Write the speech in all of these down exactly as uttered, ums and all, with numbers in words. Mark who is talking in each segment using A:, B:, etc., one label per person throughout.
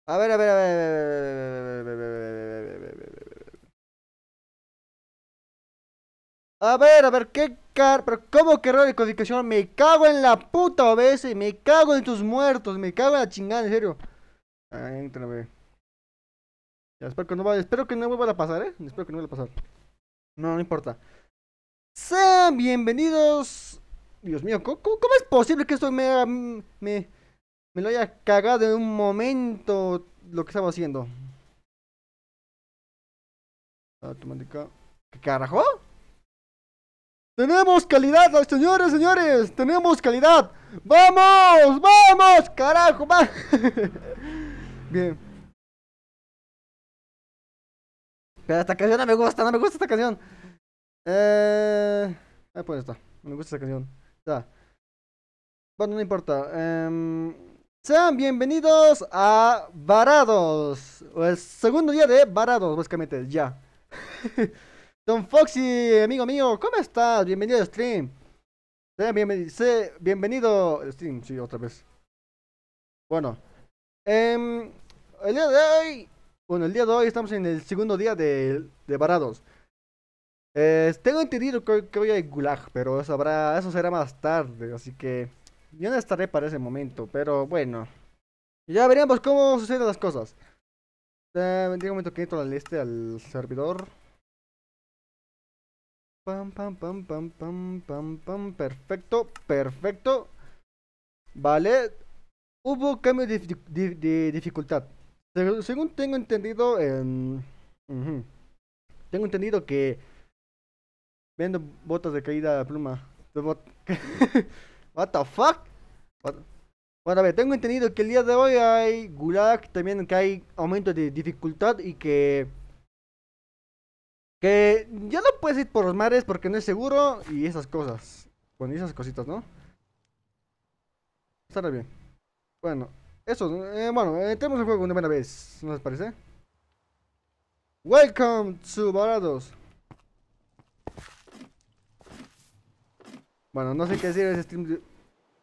A: A ver, a ver, a ver. A ver, a ver, qué car... Pero ¿cómo que error de codificación? Me cago en la puta O B S, me cago en tus muertos, me cago en la chingada, en serio. Ah, entra, güey. Ya, espero que no vaya, espero que no vuelva a pasar, ¿eh? Espero que no vuelva a pasar. No, no importa. Sean bienvenidos. Dios mío, ¿cómo, cómo- cómo es posible que esto me, haga- me, me lo haya cagado en un momento lo que estaba haciendo? Automática. ¿Qué carajo? Tenemos calidad, señores, señores. Tenemos calidad. ¡Vamos! ¡Vamos! ¡Carajo! ¡Va! Bien. Pero esta canción no me gusta, no me gusta esta canción. Eh... Ah, pues está. No me gusta esta canción. Ya. Bueno, no importa. Em, sean bienvenidos a Varados. O el segundo día de Varados, básicamente. Ya. Don Foxy, amigo mío, ¿cómo estás? Bienvenido al stream. Sea bienvenido, sé bienvenido al stream, sí, otra vez. Bueno, em, el día de hoy, bueno, el día de hoy estamos en el segundo día de, de Varados. Eh, tengo entendido que, que hoy hay gulag, pero eso habrá, eso será más tarde, así que yo no estaré para ese momento, pero bueno, ya veremos cómo suceden las cosas. Eh, un momento que entro al este, al servidor. Pam, pam, pam, pam, pam, pam, pam, perfecto, perfecto. Vale, hubo cambio de, dificu- de- de dificultad. Seg- según tengo entendido, em, ujú, tengo entendido que vendo botas de caída de pluma. De bot- What the fuck? What- Bueno, a ver, tengo entendido que el día de hoy hay gulag, también que hay aumento de dificultad y que, que ya no puedes ir por los mares porque no es seguro y esas cosas. Bueno, y esas cositas, ¿no? Estará bien. Bueno, eso, eh, bueno, entremos al juego una buena vez, ¿no les parece? Welcome to Varados. Bueno, no sé qué decir ese stream. de-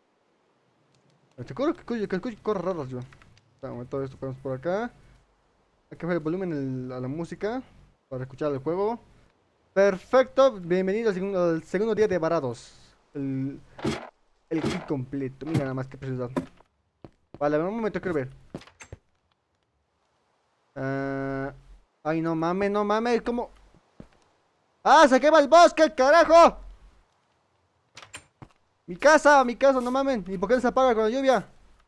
A: Te juro que escucho que escucho cosas raras yo. Vamos, todo esto ponemos por acá. Hay que bajar el volumen el- a la música para escuchar el juego. Perfecto, bienvenido al segundo, al segundo día de Varados. El, el kit completo. Mira nada más que preciosidad. Vale, un momento, quiero ver. Ah, ay, no mames, no mames, ¿cómo? ¡Ah, se quema el bosque, carajo! Mi casa, mi casa, no mames. ¿Y por qué no se apaga con la lluvia?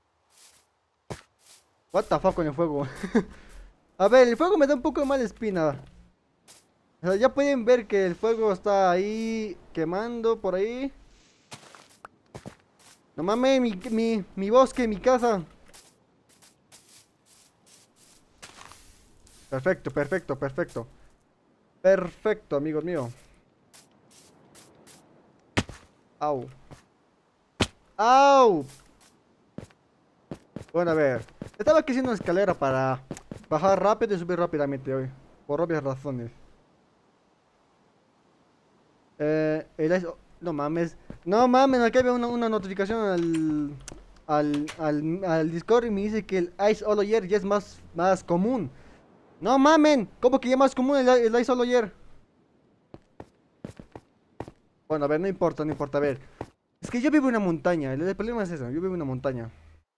A: What the fuck con el fuego. A ver, el fuego me da un poco de mala espina. O sea, ya pueden ver que el fuego está ahí quemando por ahí. No mames, mi, mi, mi bosque, mi casa. Perfecto, perfecto, perfecto. Perfecto, amigos míos. Au. Au. Bueno, a ver. Estaba aquí haciendo una escalera para bajar rápido y subir rápidamente hoy. Por obvias razones. Eh, el ice- no mames. No mames, aquí había una, una notificación al, al, al, al Discord y me dice que el Ice All Year ya es más, más común. No mamen, ¿cómo que ya es más común el, el Ice All Year? Bueno, a ver, no importa, no importa, a ver. Es que yo vivo en una montaña, el, el problema es eso, yo vivo en una montaña.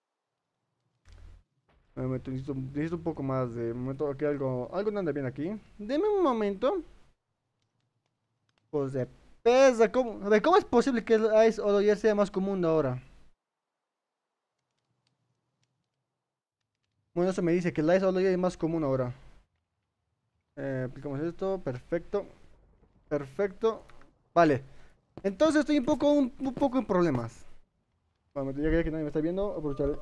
A: Me meto- necesito, necesito un poco más de momento, aquí algo, algo no anda bien aquí. Deme un momento. Pues de pesa, ¿cómo? A ver, ¿cómo es posible que el Ice All Year sea más común ahora? Bueno, eso me dice que el Ice All Year es más común ahora. Eh, aplicamos esto, perfecto, perfecto. Vale, entonces estoy un poco, un, un poco en problemas. Vamos, ya que nadie me está viendo, aprovecharé.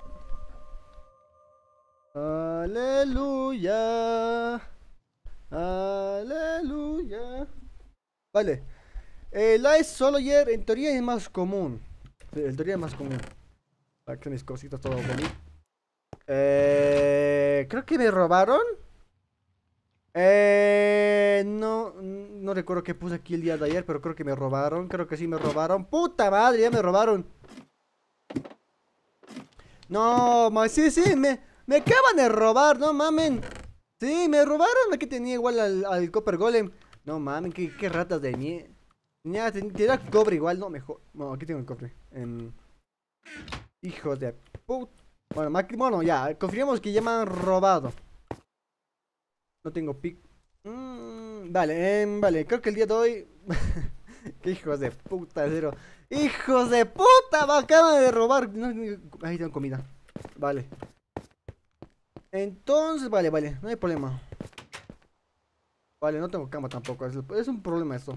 A: Aleluya, aleluya. Vale, el Ice Solo Year en teoría es más común. Sí, en teoría es más común. Aquí mis cositas todo bonito. Eh, creo que me robaron. Eh, no, no recuerdo qué puse aquí el día de ayer, pero creo que me robaron. Creo que sí me robaron. ¡Puta madre! Ya me robaron. No, ma, sí, sí, me. Me acaban de robar, no mamen. Sí, me robaron la que tenía igual al, al Copper Golem. No mamen, qué, qué ratas de mí. Tenía, ten- tenía cobre igual, no, mejor. No, aquí tengo el cobre. Em, hijos de puta. Bueno, ma- bueno, ya, confiemos que ya me han robado. No tengo pic. Mm, vale, em, vale, creo que el día de hoy. Qué hijos de puta, cero. ¡Hijos de puta! Me acaban de robar. No, no, ahí tengo comida. Vale. Entonces, vale, vale, no hay problema. Vale, no tengo cama tampoco. Es, es un problema esto.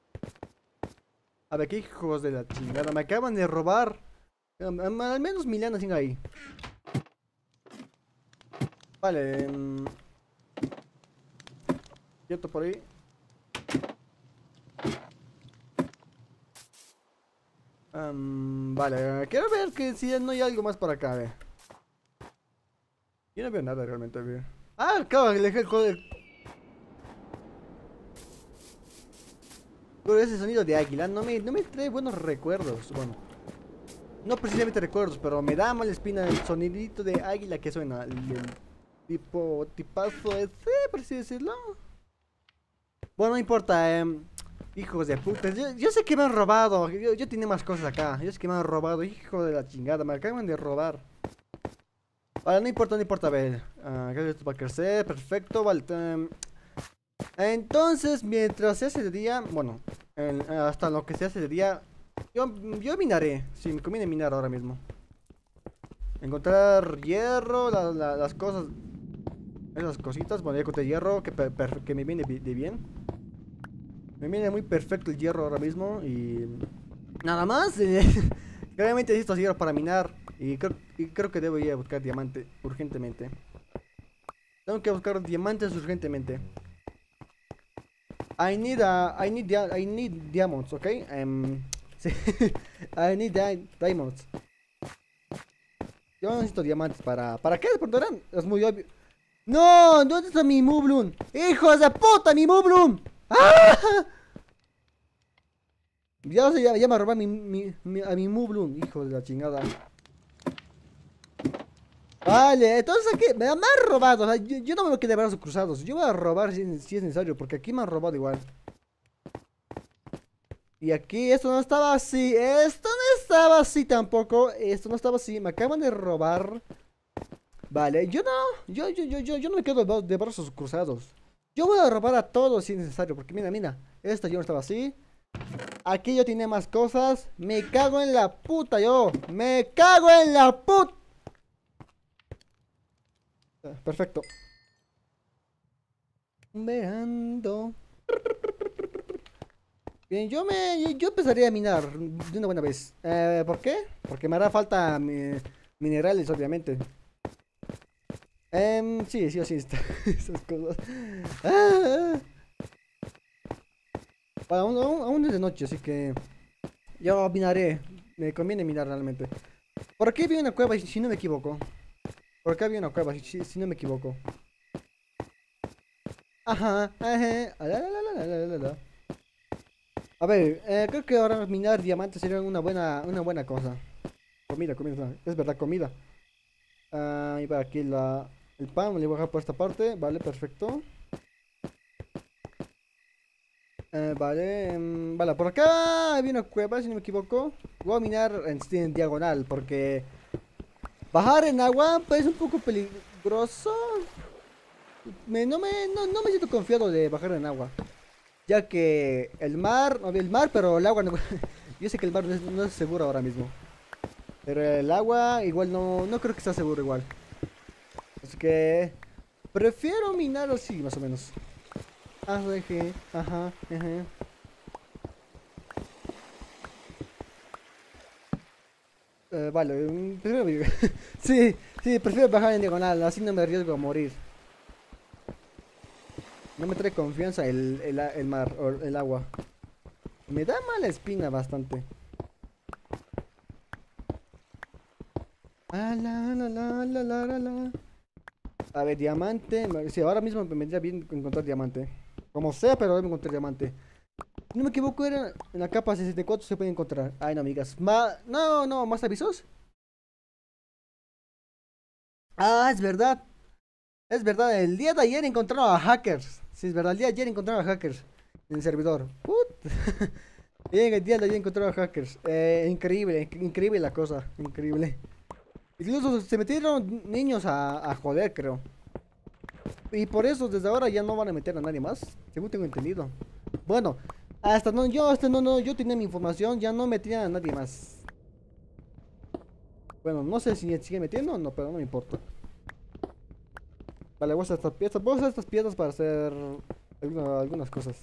A: A ver, qué hijos de la chingada. Me acaban de robar. Am- am- Al menos Milana sigue ahí. Vale. em, Quieto por ahí. Am, vale, quiero ver que si no hay algo más por acá, a ver. Yo no veo nada realmente, a ver. Ah, claro, le dejé el joder. Pero ese sonido de águila no me, no me trae buenos recuerdos. Bueno, no precisamente recuerdos, pero me da mala espina el sonidito de águila que suena. El, el tipo, tipazo ese, por así decirlo. Bueno, no importa, em, hijos de puta. Yo, yo sé que me han robado. Yo, yo tenía más cosas acá. Yo sé que me han robado, hijo de la chingada. Me acaban de robar. Vale, no importa, no importa. A ver, ah, creo que esto va a crecer. Perfecto, vale. em, Entonces, mientras se hace de día, bueno, en- hasta lo que se hace de día, yo, yo minaré. Si me conviene minar ahora mismo. Encontrar hierro, la- la- las cosas, esas cositas. Bueno, ya encontré hierro que, per- per- que me viene bi- de bien. Me viene muy perfecto el hierro ahora mismo y nada más. eh, Claramente necesito hierro para minar y creo, y creo que debo ir a buscar diamante urgentemente. Tengo que buscar diamantes urgentemente. I need a, I need dia- I need diamonds, ¿ok? Em, sí. I need di- diamonds. Yo necesito diamantes para, ¿para qué? ¿Por Dorán? Es muy obvio. No, ¿dónde está mi Mublun? ¡Hijos de puta, mi Mublun! ¡Ah! Ya, se ya, ya me robó mi, mi, mi- a mi Mublun, hijo de la chingada. Vale, entonces aquí me, me han robado. O sea, yo, yo no me voy a quedar de brazos cruzados. Yo voy a robar si, si es necesario, porque aquí me han robado igual. Y aquí esto no estaba así. Esto no estaba así tampoco. Esto no estaba así. Me acaban de robar. Vale, yo no. Yo, yo, yo, yo, yo no me quedo de bra- de brazos cruzados. Yo voy a robar a todos si es necesario. Porque mira, mira. Esta yo no estaba así. Aquí yo tenía más cosas. Me cago en la puta yo. Me cago en la puta. Perfecto. Verando. Bien, yo me, yo empezaría a minar de una buena vez. Eh, ¿por qué? Porque me hará falta mi- minerales, obviamente. Em, sí, sí o sí, está- esas cosas. Ah, bueno, aún, aún- aún es de noche, así que yo minaré. Me conviene minar realmente. Por aquí había una cueva, si si no me equivoco. Por acá había una cueva, si, si- si no me equivoco. Ajá, ajá. Ah, la, la, la, la, la, la, la. A ver, eh, creo que ahora minar diamantes sería una buena, una buena cosa. Comida, comida, es verdad, comida. Ah, y para aquí la, el pan, me lo voy a bajar por esta parte. Vale, perfecto. Eh, vale, em, vale, por acá había una cueva, si no me equivoco. Voy a minar en, sí, en diagonal, porque bajar en agua pues, es un poco peligroso. Me, no, me, no, no me siento confiado de bajar en agua, ya que el mar, no, el mar, pero el agua no. Yo sé que el mar no es, no es seguro ahora mismo, pero el agua igual no, no creo que sea seguro igual. Así que prefiero minar así, más o menos. Ah, dejé, ajá, ajá. Eh, vale, mm, prefiero... sí, sí, prefiero bajar en diagonal, así no me arriesgo a morir. No me trae confianza el, el, a- el mar o el agua. Me da mala espina bastante. Ah, la, la, la, la, la, la, la. A ver, diamante. me- Sí, ahora mismo me vendría bien encontrar diamante. Como sea, pero debo encontrar diamante. Si no me equivoco, era en la capa sesenta y cuatro se puede encontrar. Ay, no, amigas. Ma... No, no, más avisos. Ah, es verdad. Es verdad, el día de ayer encontraron a hackers. Sí, es verdad, el día de ayer encontraron a hackers en el servidor. Put. Bien, el día de ayer encontraron a hackers. Eh, increíble, inc- increíble la cosa. Increíble. Incluso se metieron niños a, a joder, creo. Y por eso desde ahora ya no van a meter a nadie más, según tengo entendido. Bueno, hasta no, yo, hasta no, no, yo tenía mi información, ya no metían a nadie más. Bueno, no sé si sigue metiendo o no, pero no me importa. Vale, voy a usar estas piezas, voy a usar estas piezas para hacer alguna- algunas cosas.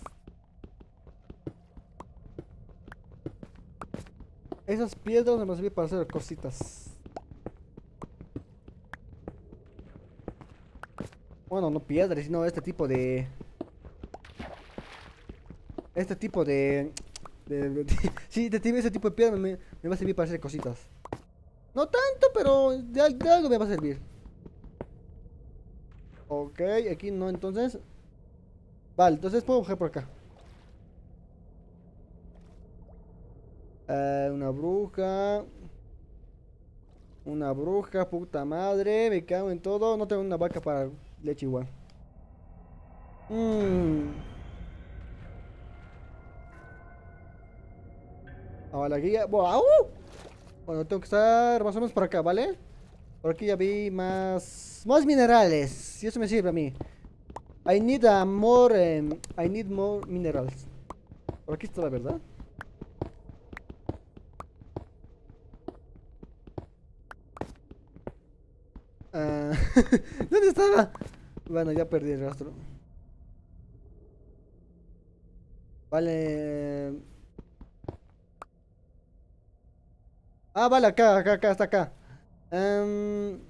A: Esas piedras me van a servir para hacer cositas. Bueno, no piedras, sino este tipo de... Este tipo de... de, de- sí, de, de ese tipo de piedra me, me va a servir para hacer cositas. No tanto, pero de, al- de algo me va a servir. Ok, aquí no, entonces. Vale, entonces puedo coger por acá. Eh, una bruja. Una bruja, puta madre. Me cago en todo. No tengo una vaca para leche igual. Mmm. A la guía. ¡Wow! Bueno, tengo que estar más o menos por acá, ¿vale? Por aquí ya vi más. Más minerales. Y eso me sirve a mí. I need a more. em, I need more minerals. Por aquí está la verdad. Ah, ¿dónde estaba? Bueno, ya perdí el rastro. Vale. Ah, vale, acá, acá, acá, está acá. Em,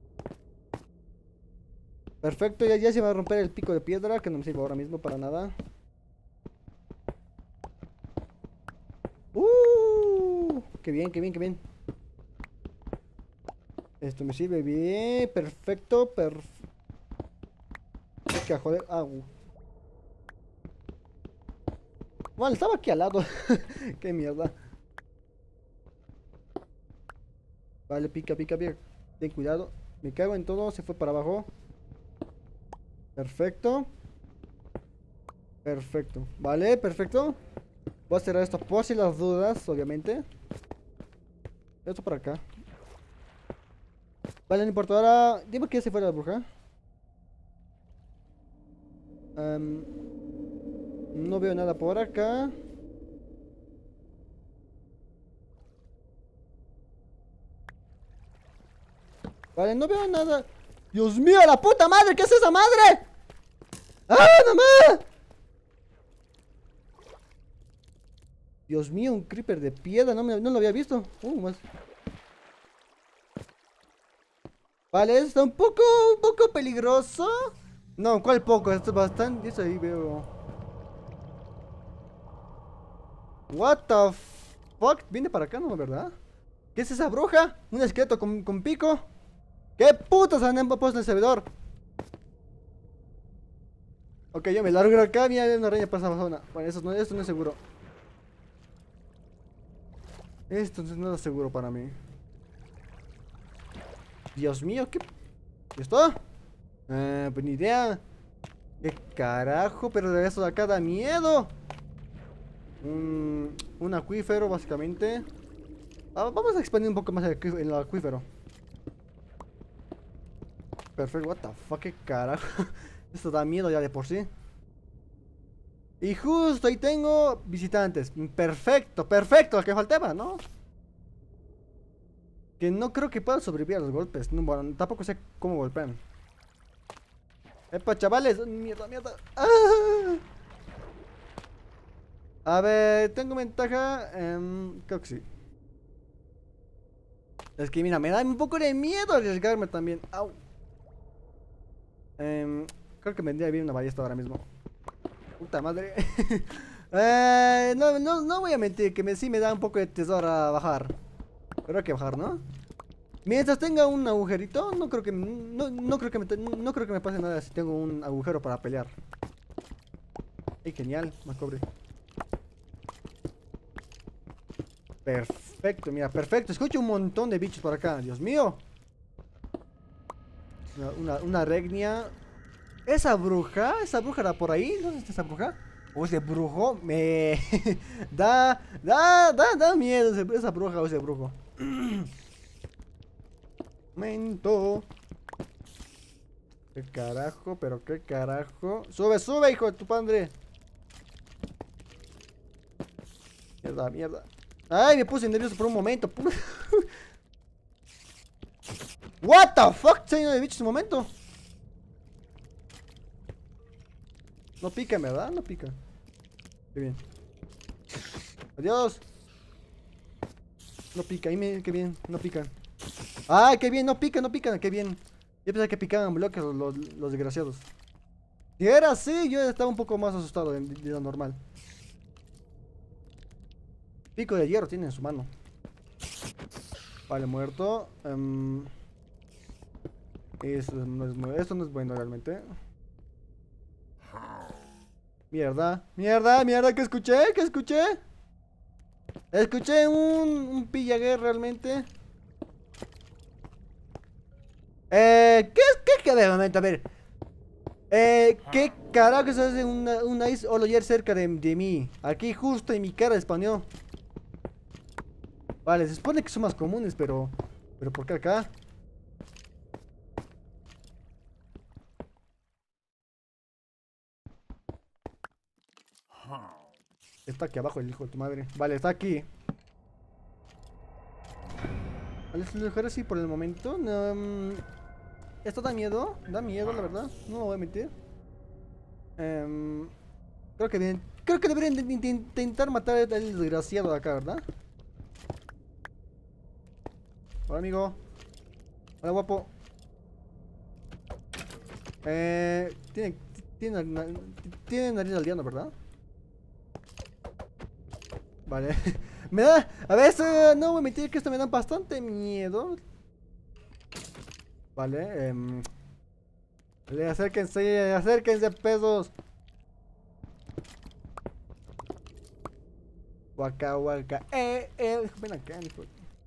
A: perfecto, ya, ya se va a romper el pico de piedra, que no me sirve ahora mismo para nada. Uh, qué bien, qué bien, qué bien. Esto me sirve bien, perfecto, perfecto. Joder, ah, uh. Bueno, estaba aquí al lado. Qué mierda. Vale, pica, pica, pica. Ten cuidado. Me cago en todo, se fue para abajo. Perfecto. Perfecto. Vale, perfecto. Voy a cerrar esto por si las dudas, obviamente. Esto para acá. Vale, no importa. Ahora, dime que se fue la bruja. Em, no veo nada por acá. Vale, no veo nada. Dios mío, la puta madre, ¿qué es esa madre? ¡Ah, mamá! Dios mío, un creeper de piedra, no, me- no lo había visto. Uh, más. Vale, eso está un poco, un poco peligroso. No, ¿cuál poco? Esto es bastante. Eso ahí veo. What the fuck? Viene para acá, ¿no? ¿Verdad? ¿Qué es esa bruja? Un esqueleto con, con pico. ¿Qué putas han puesto en el servidor? Ok, yo me largo de acá. Mira, hay una araña pasa zona. Bueno, eso no, esto no es seguro. Esto no es nada seguro para mí. Dios mío, ¿qué? ¿Ya está? Eh, pues ni idea. ¿Qué carajo? Pero de eso de acá da miedo. Un, un acuífero, básicamente. Ah, vamos a expandir un poco más el, acuí- el acuífero. Perfecto, what the fuck, qué carajo. Esto da miedo ya de por sí. Y justo ahí tengo visitantes. Perfecto, perfecto, lo que faltaba, ¿no? Que no creo que puedan sobrevivir a los golpes. No, bueno, tampoco sé cómo golpean. Epa, chavales. Mierda, mierda. ¡Ah! A ver, tengo ventaja. Em, creo que sí. Es que mira, me da un poco de miedo arriesgarme también. Au. Em, creo que me vendría bien una ballesta ahora mismo. Puta madre. Eh, no, no, no voy a mentir, que me, sí me da un poco de tesor a bajar. Pero hay que bajar, ¿no? Mientras tenga un agujerito, no creo que no, no creo que me, no creo que me pase nada si tengo un agujero para pelear. Ey, genial, más cobre. Perfecto, mira, perfecto. Escucho un montón de bichos por acá, Dios mío. Una, una, una regnia. ¿Esa bruja? ¿Esa bruja era por ahí? ¿Dónde está esa bruja? O ese brujo me da, da, da, da miedo ese- esa bruja o ese brujo. Momento. ¿Qué carajo? ¿Pero qué carajo? ¡Sube, sube, hijo de tu padre! Mierda, mierda. Ay, me puse nervioso por un momento. What the fuck, señor de bichos, un momento. No pican, ¿verdad? No pican. Qué bien. Adiós. No pica, me, qué bien, no pican. Ay, qué bien, no pican, no pican, qué bien. Yo pensaba que picaban bloques los, los, los desgraciados. Si era así, yo estaba un poco más asustado de, de lo normal. Pico de hierro tiene en su mano. Vale, muerto. Um, eso no es, mu- esto no es bueno realmente. Mierda, mierda, mierda, ¿qué escuché? ¿Qué escuché? Escuché un, un pillaguer realmente. Eh, ¿qué es? ¿Qué queda de momento? A ver. Eh, ¿qué carajo se hace una, un Ice Oloyer cerca de, de mí? Aquí justo en mi cara spawneó. Vale, se supone que son más comunes, pero... ¿Pero por qué acá? Está aquí abajo el hijo de tu madre. Vale, está aquí. Vale, se lo dejaré así por el momento. No, mm, esto da miedo. Da miedo, la verdad. No lo voy a mentir. Em, creo que bien. Creo que deberían de- de- de intentar matar al desgraciado de acá, ¿verdad? Hola, amigo. Hola, guapo. Eh, tiene, tiene, na- tiene nariz aldeano, ¿verdad? Vale. Me da. A veces, no voy a mentir que esto me da bastante miedo. Vale, em, vale, acérquense, acérquense, pesos. Waka, waka. Eh, eh, ven acá, hijo.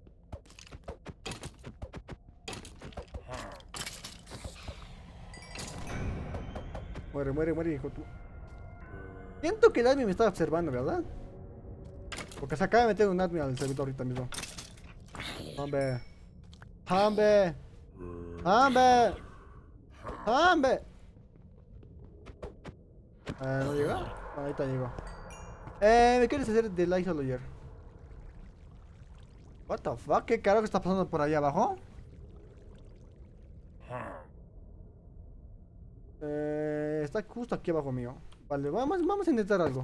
A: Muere, muere, muere, hijo. Tú. Siento que el admin me está observando, ¿verdad? Porque se acaba de meter un admin al servidor ahorita mismo. Hombre. Hombre. Hombre. Hombre. Eh, ¿no llega? Ah, ahorita llegó. Eh, ¿me quieres hacer de Light Lawyer? What the fuck? ¿Qué carajo está pasando por ahí abajo? Eh, está justo aquí abajo mío. Vale, vamos, vamos a intentar algo.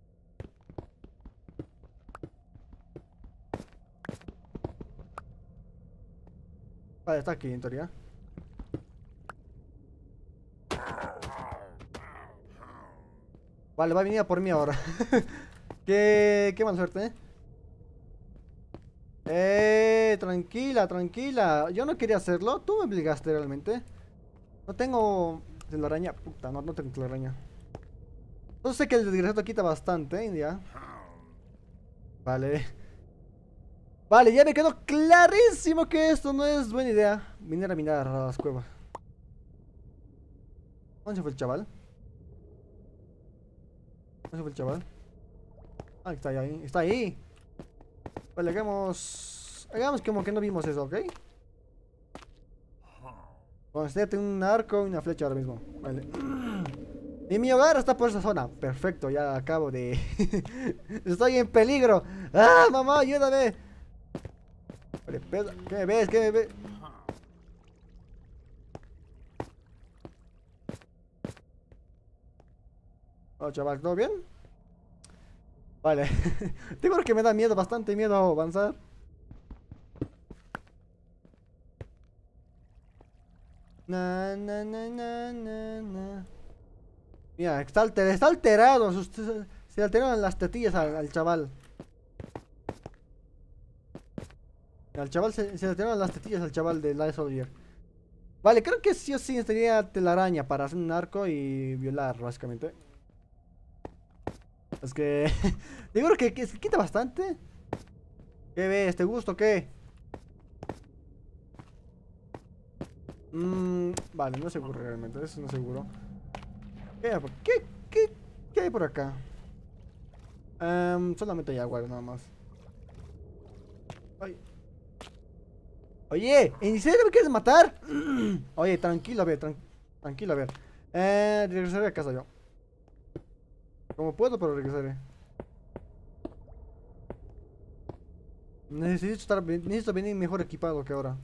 A: Vale, está aquí en teoría. Vale, va a venir a por mí ahora. qué, qué mala suerte, ¿eh? Eh, tranquila, tranquila. Yo no quería hacerlo. Tú me obligaste realmente. No tengo telaraña. Puta, no, no tengo telaraña. Yo sé que el desgraciado quita bastante, ¿eh? Ya. Vale. Vale, ya me quedó clarísimo que esto no es buena idea. Venir a minar a las cuevas. ¿Dónde se fue el chaval? ¿Dónde se fue el chaval? Ah, está ahí. Está ahí. Vale, hagamos... Hagamos como que no vimos eso, ¿ok? Concédete un arco y una flecha ahora mismo. Vale. Y mi hogar está por esa zona. Perfecto, ya acabo de... Estoy en peligro. ¡Ah, mamá, ayúdame! Vale, pesa- ¿qué me ves? ¿Qué me ves? Oh, chaval, ¿todo bien? Vale. Tengo que me da miedo, bastante miedo avanzar. Na, na, na, na, na, na. Mira, está, alter- está alterado. sus- Se se alteraron las tetillas al, al chaval. Al chaval se, se le alteraron las tetillas al chaval de Light Soldier. Vale, creo que sí o sí necesitaría telaraña para hacer un arco y violar, básicamente. Es que... Digo que, que se quita bastante. ¿Qué ves? ¿Te gusta o qué? Mm, vale, no es seguro realmente, eso no es seguro. ¿Qué, hay por- qué, qué, qué hay por acá? Em, solamente hay agua, nada más. Ay. Oye, ¿en serio me quieres matar? Oye, tranquilo, a ver, tran- tranquilo, a ver. Eh, regresaré a casa yo. Como puedo, pero regresaré. Necesito estar, bien- necesito venir mejor equipado que ahora.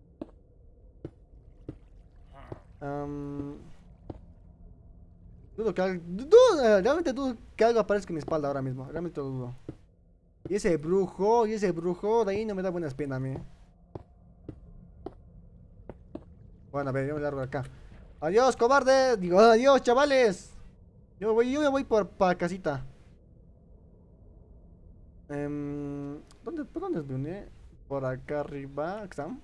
A: Am, dudo que algo, dudo, eh, realmente dudo que algo aparezca en mi espalda ahora mismo. Realmente lo dudo. Y ese brujo, y ese brujo, de ahí no me da buena espina a mí. Bueno, a ver, yo me largo de acá. Adiós, cobarde. Digo, adiós, chavales. Yo voy, yo me voy por para casita. Em, ¿dónde, por dónde vine? Por acá arriba. ¿Aquí están?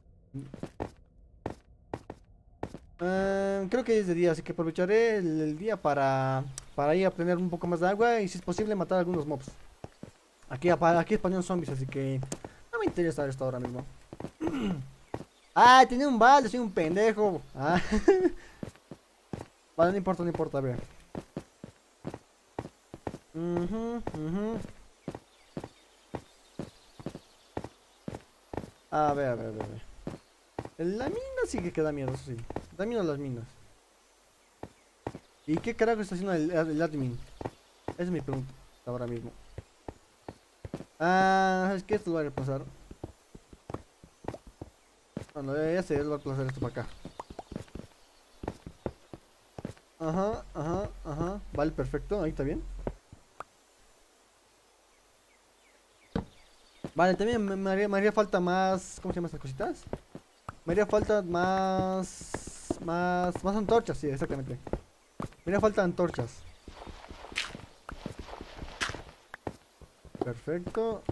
A: Em, creo que es de día, así que aprovecharé el, el día para, para ir a obtener un poco más de agua y si es posible matar algunos mobs. Aquí, apa- aquí español zombies, así que no me interesa esto ahora mismo. ¡Ah! Tenía un balde, soy un pendejo. Ah, vale, no importa, no importa, a ver. Ujú, ujú. A ver, a ver, a ver. a ver. La mina sí que queda miedo, eso sí. Da miedo las minas. ¿Y qué carajo está haciendo el, el admin? Esa es mi pregunta ahora mismo. Ah, es que esto va a repasar. Bueno, ya ya sé, él va a pasar esto para acá. Ajá, ajá, ajá. Vale, perfecto, ahí está bien. Vale, también me, me haría, me haría falta más. ¿Cómo se llaman estas cositas? Me haría falta más. Más. Más antorchas, sí, exactamente. Me haría falta antorchas. Perfecto.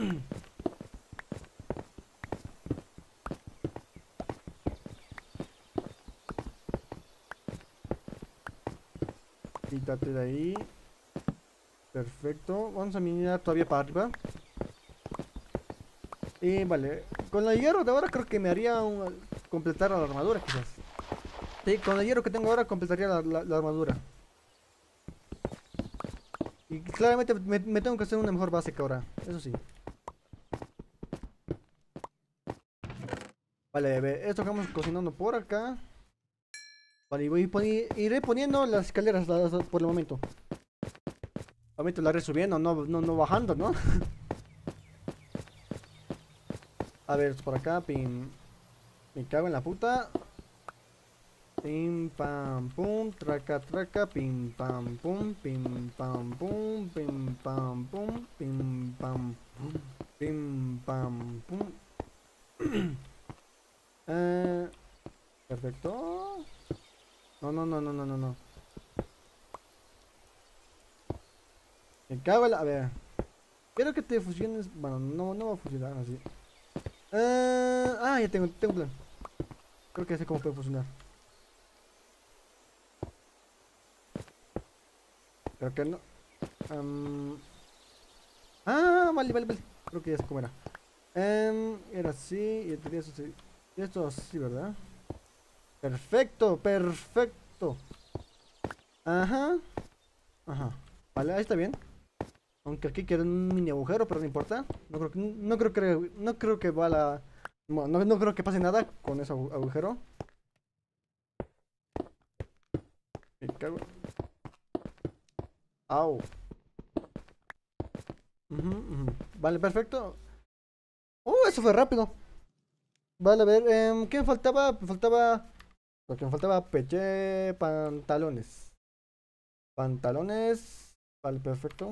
A: Quítate de ahí. Perfecto. Vamos a mirar todavía para arriba. Y vale. Con el hierro de ahora creo que me haría un- completar la armadura, quizás. Sí, con el hierro que tengo ahora completaría la, la- la armadura. Y claramente me, me tengo que hacer una mejor base que ahora. Eso sí. Vale, a ver, esto que vamos cocinando por acá. Vale, y voy poni- iré poniendo las escaleras las- las- por el momento. Obviamente la iré subiendo, no, no, no bajando, ¿no? A ver, esto por acá, pim. Me cago en la puta. Pim pam pum, traca traca, pim pam pum, pim pam pum, pim pam pum, pim pam pum, pim pam pum. Eh, perfecto. No, no, no, no, no, no, no. Me cago en la... A ver. Quiero que te fusiones. Bueno, no, no va a funcionar así. Eh, ah, ya tengo, tengo un plan. Creo que sé cómo puede funcionar. Creo que no. Am, ah, vale, vale, vale. Creo que ya sé cómo era. Em, era así y tenía eso así. Y esto así, ¿verdad? Perfecto, perfecto. Ajá, ajá. Vale, ahí está bien. Aunque aquí queda un mini agujero, pero no importa. No creo que, no creo que, no creo que va la... No, no no creo que pase nada con ese agu- agujero. Me cago. Au. Ujú, ujú. Vale, perfecto. Uh, eso fue rápido. Vale, a ver, em, ¿qué me faltaba? Me faltaba... Lo que me faltaba, peché, pantalones. Pantalones. Vale, perfecto.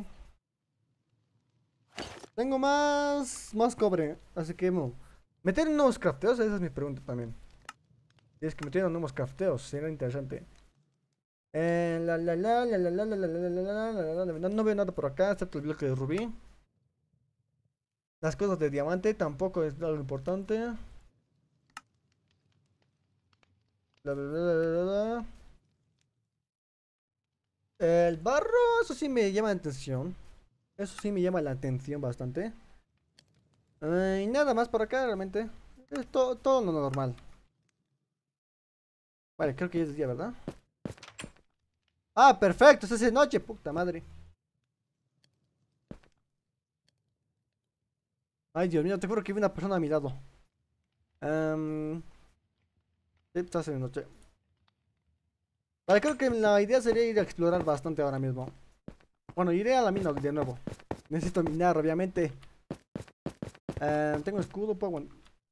A: Tengo más, más cobre, así que mo- meter nuevos crafteos, esa es mi pregunta también. Si es que metieron nuevos crafteos, sería interesante. Eh, la, la, la, la, la, la, la, la, la, la, la, la, la, la, la, no veo nada por acá, excepto el bloque de rubí. Las cosas de diamante tampoco es algo importante. La, la, la, la, la, la. El barro, eso sí me llama la atención. Eso sí me llama la atención bastante. Eh, y nada más por acá, realmente. Es to- todo lo normal. Vale, creo que ya es día, ¿verdad? Ah, perfecto, se hace noche, puta madre. Ay, Dios mío, te juro que vi una persona a mi lado. Em, sí, se hace noche. Vale, creo que la idea sería ir a explorar bastante ahora mismo. Bueno, iré a la mina de nuevo. Necesito minar, obviamente. Em, tengo escudo, pues bueno.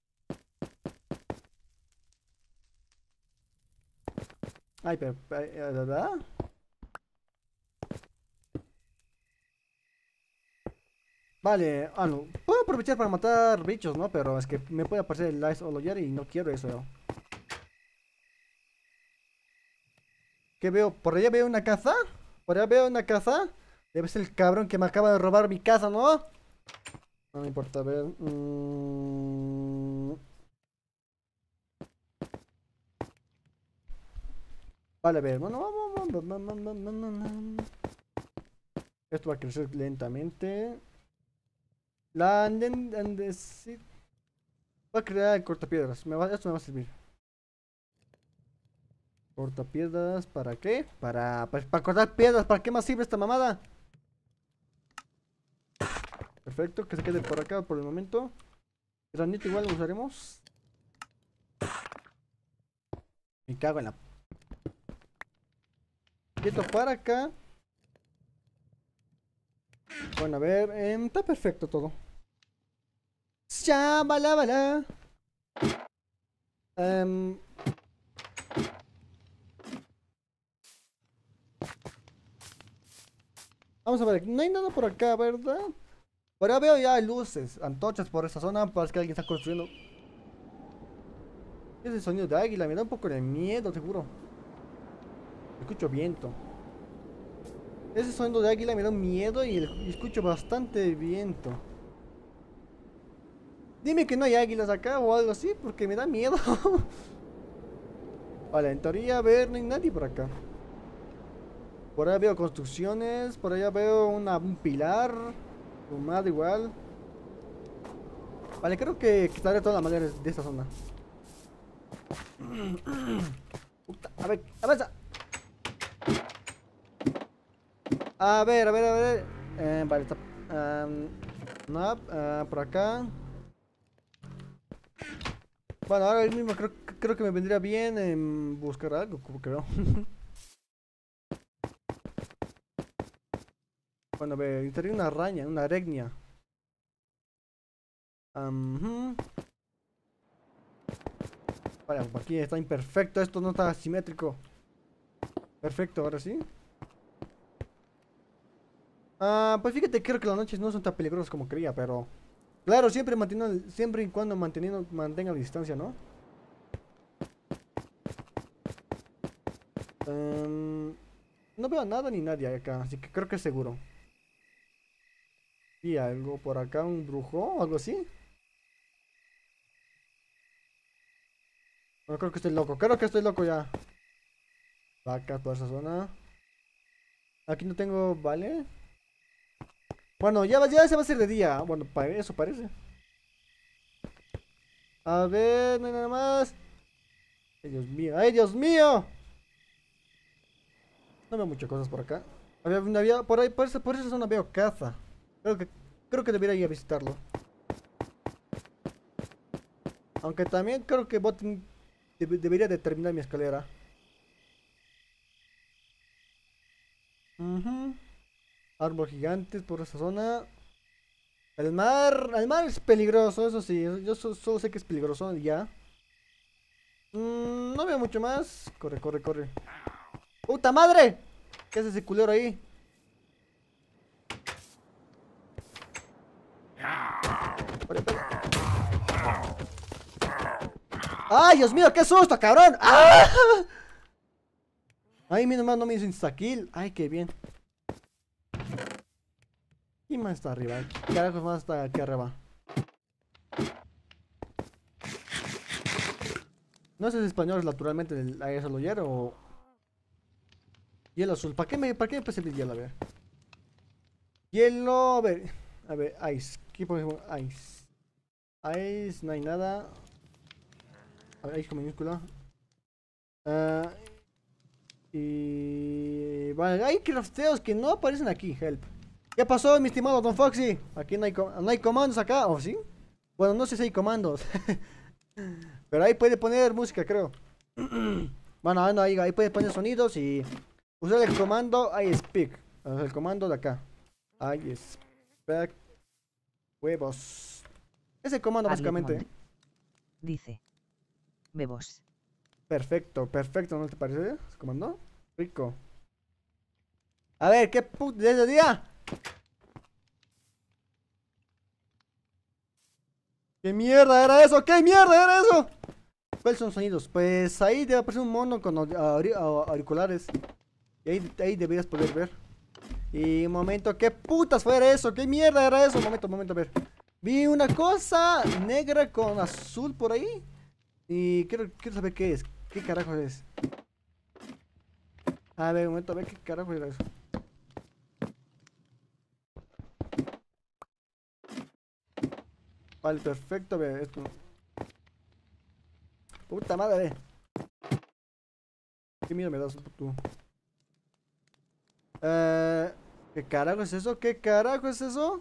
A: Ay, pero... eh, eh, ¿verdad? Vale, ah, no. Puedo aprovechar para matar bichos, ¿no? Pero es que me puede aparecer el Ice Oloyer y no quiero eso. ¿Qué veo? ¿Por allá veo una casa? ¿Por allá veo una casa? Debe ser el cabrón que me acaba de robar mi casa, ¿no? No me importa, a ver. mm, Vale, a ver. Bueno, vamos, vamos, vamos, vamos, vamos, vamos. Esto va a crecer lentamente. La anden, andesit- Voy a crear el cortapiedras. Me va, esto me va a servir. Cortapiedras, ¿para qué? Para, pues, para cortar piedras. ¿Para qué más sirve esta mamada? Perfecto, que se quede por acá por el momento. Granito igual lo usaremos. Me cago en la... Quieto para acá. Bueno, a ver, em, está perfecto todo. Ya, bala, bala. Em, Vamos a ver, no hay nada por acá, ¿verdad? Por ahora veo ya luces, antorchas por esa zona, parece que alguien está construyendo. Ese sonido de águila me da un poco de miedo, te juro. Escucho viento. Ese sonido de águila me da miedo y, el- y escucho bastante viento. Dime que no hay águilas acá o algo así, porque me da miedo. Vale, en teoría, a ver, no hay nadie por acá. Por allá veo construcciones, por allá veo una, un pilar, fumado igual. Vale, creo que quitaré todas las maderas de esta zona. Puta, a ver, avanza. A ver, a ver, a ver. Eh, vale, está. am, no, ah, por acá. Bueno, ahora mismo creo, creo que me vendría bien em, buscar algo, como creo. Bueno, a ver, necesitaría una araña, una aracnia. Am, ujú. Vale, aquí está imperfecto, esto no está simétrico. Perfecto, ahora sí. Ah, pues fíjate, creo que las noches no son tan peligrosas como creía, pero... Claro, siempre manteniendo, siempre y cuando manteniendo, mantenga la distancia, ¿no? Em, no veo nada ni nadie acá, así que creo que es seguro. ¿Y algo por acá? ¿Un brujo? ¿O algo así? No, creo que estoy loco, creo que estoy loco ya. Vacas por esa zona. Aquí no tengo, ¿vale? Bueno, ya, va- ya se va a hacer de día. Bueno, pa- eso parece. A ver, no hay nada más. Ay, Dios mío, ay, Dios mío. No veo muchas cosas por acá. Había, había- por ahí, por esa, por esa zona veo caza. Creo que, creo que debería ir a visitarlo. Aunque también creo que bot- debe- debería de terminar mi escalera. Ujú. Árbol gigantes por esa zona. El mar, el mar es peligroso, eso sí. Yo so- solo sé que es peligroso y ya. Mm, no veo mucho más. Corre, corre, corre. ¡Puta madre! ¿Qué hace ese culero ahí? Corre, corre. ¡Ay, Dios mío! ¡Qué susto, cabrón! ¡Ah! Ay, mi nomás no me hizo insta-kill. Ay, qué bien. ¿Quién más está arriba? ¿Qué carajos más está aquí arriba? No sé si es español naturalmente del Aguilar o hielo azul. ¿Para qué me, para qué me puede servir hielo? A ver. Hielo, a ver. A ver, ice. ¿Qué ponemos? Ice. Ice, no hay nada. A ver, ice con minúscula. Ah, y... Vale, hay crafteos que no aparecen aquí, help. ¿Qué pasó, mi estimado Don Foxy? Aquí no hay, com- no hay comandos acá, ¿o sí? Bueno, no sé si hay comandos. Pero ahí puede poner música, creo. Bueno, ah, no, ahí, ahí puede poner sonidos y usar el comando I speak. O sea, el comando de acá. I speak huevos. Ese comando básicamente.
B: Arletmond dice. Bebos.
A: Perfecto, perfecto, ¿no te parece? Ese comando. Rico. A ver, ¿qué puto de día? ¿Qué mierda era eso? ¿Qué mierda era eso? ¿Cuáles son los sonidos? Pues ahí debe aparecer un mono con auri- auri- auriculares. Y ahí, ahí deberías poder ver. Y un momento, ¿qué putas fue eso? ¿Qué mierda era eso? Un momento, un momento, a ver. Vi una cosa negra con azul por ahí. Y quiero, quiero saber qué es. ¿Qué carajo es? A ver, un momento, a ver qué carajo era eso. Vale, perfecto, a ver, esto. Puta madre. Qué miedo me das tú. Eh, ¿Qué carajo es eso? ¿Qué carajo es eso?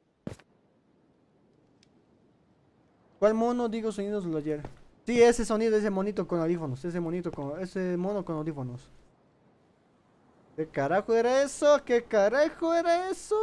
A: ¿Cuál mono digo sonidos de ayer? Sí, ese sonido, ese monito con audífonos. Ese monito con. Ese mono con audífonos. ¿Qué carajo era eso? ¿Qué carajo era eso?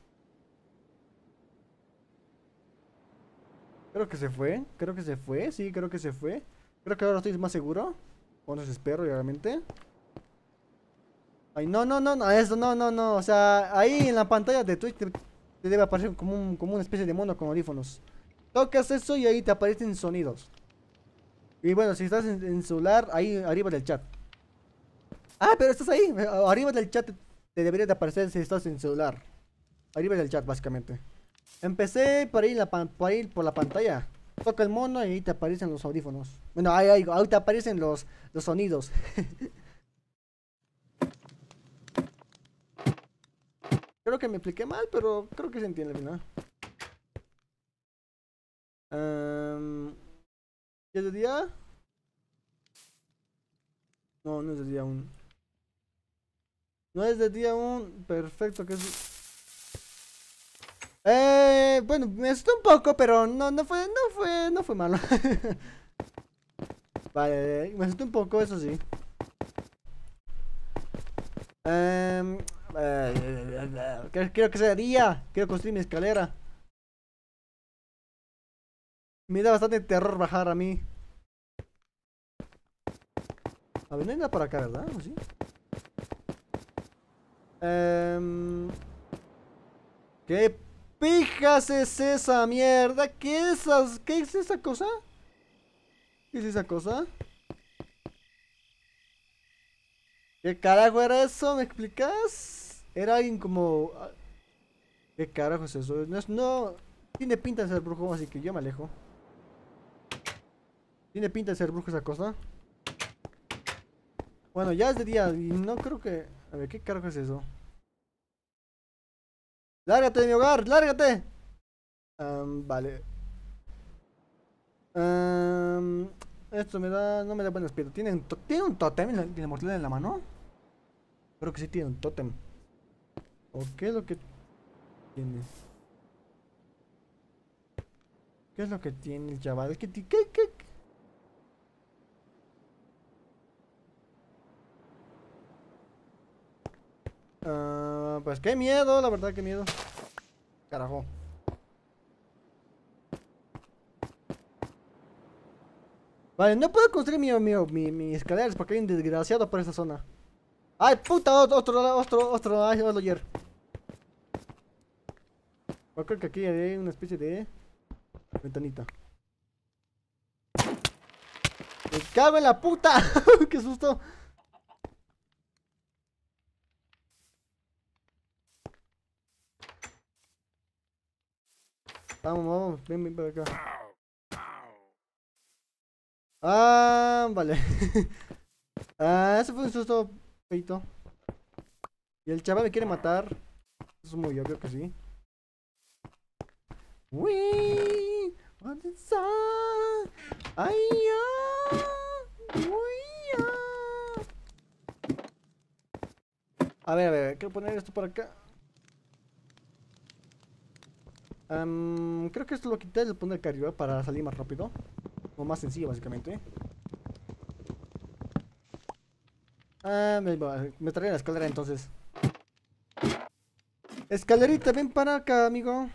A: Creo que se fue. Creo que se fue. Sí, creo que se fue. Creo que ahora estoy más seguro. Bueno, eso espero, realmente. Ay, no, no, no, no, eso, no, no, no. O sea, ahí en la pantalla de Twitch te, te debe aparecer como, un, como una especie de mono con audífonos. Tocas eso y ahí te aparecen sonidos. Y bueno, si estás en, en celular, ahí arriba del chat. Ah, pero estás ahí. eh, Arriba del chat te, te debería de aparecer si estás en celular. Arriba del chat, básicamente. Empecé por ahí, la, pan- por ahí por la pantalla. Toca el mono y ahí te aparecen los audífonos. Bueno, ahí, ahí, ahí te aparecen los, los sonidos. Creo que me expliqué mal, pero creo que se entiende al final. Em, ¿Ya es de día? No, no es de día aún. No es de día aún. Perfecto, que es. Eh, bueno, me asustó un poco, pero no, no fue, no fue, no fue malo. Vale, me asustó un poco, eso sí. Em, eh, quiero quiero que sea día. Quiero construir mi escalera. Me da bastante terror bajar a mí. A ver, no hay nada por acá, ¿verdad? ¿O sí? Em, ¿Qué pijas es esa mierda? ¿Qué es, esas- ¿Qué es esa cosa? ¿Qué es esa cosa? ¿Qué carajo era eso? ¿Me explicas? Era alguien como... ah, ¿qué carajo es eso? No, es- no... Tiene pinta de ser brujo, así que yo me alejo. Tiene pinta de ser brujo esa cosa. Bueno, ya es de día y no creo que... A ver, ¿qué carajo es eso? ¡Lárgate de mi hogar! ¡Lárgate! Am, vale. Am, esto me da... No me da buen espíritu. ¿Tiene un, to- ¿Tiene un tótem en la, en la mortadela en la mano? Creo que sí tiene un tótem. ¿O qué es lo que tiene? ¿Qué es lo que tiene el chaval? ¿Qué, ti- qué, qué, qué? Ah, pues qué miedo, la verdad, qué miedo. Carajo. Vale, no puedo construir mi, mi, mi, mi escaleras porque hay un desgraciado por esa zona. ¡Ay, puta! Otro, otro, otro, otro, ay, otro ayer. Yo creo que aquí hay una especie de ventanita. ¡Me cago en la puta! ¡Qué susto! Vamos, vamos, ven, ven para acá. Ah, vale. Ah, ese fue un susto, feito. Y el chaval me quiere matar. Eso es muy obvio que sí. We on the sun. Ay, ay, we are. A ver, a ver, quiero poner esto por acá. Am, creo que esto lo quité y lo pondré acá arriba para salir más rápido. O más sencillo, básicamente. Ah, me, me trae la escalera entonces. Escalerita, ven para acá, amigo.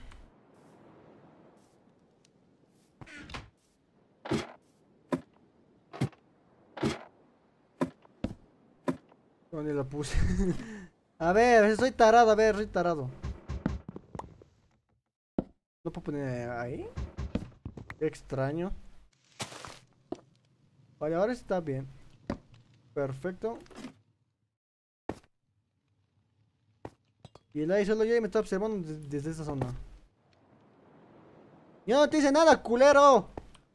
A: ¿Dónde lo puse? A ver, soy tarado, a ver, soy tarado. ¿No puedo poner ahí? Qué extraño. Vale, ahora está bien. Perfecto. Y el ahí solo yo y me está observando desde, desde esa zona. Yo no te hice nada, culero.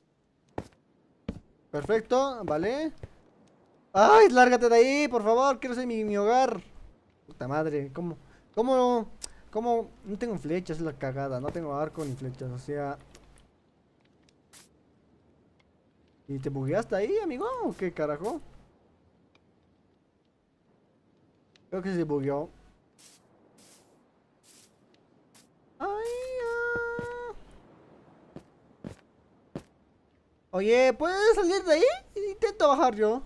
A: Perfecto, vale. Ay, lárgate de ahí, por favor. Quiero ser mi, mi hogar. Puta madre, ¿cómo? ¿Cómo? ¿Cómo? No tengo flechas, es la cagada. No tengo arco ni flechas, o sea. ¿Y te bugueaste ahí, amigo? ¿O qué carajo? Creo que se bugueó. Ay, ah. Oye, ¿puedes salir de ahí? Intento bajar yo.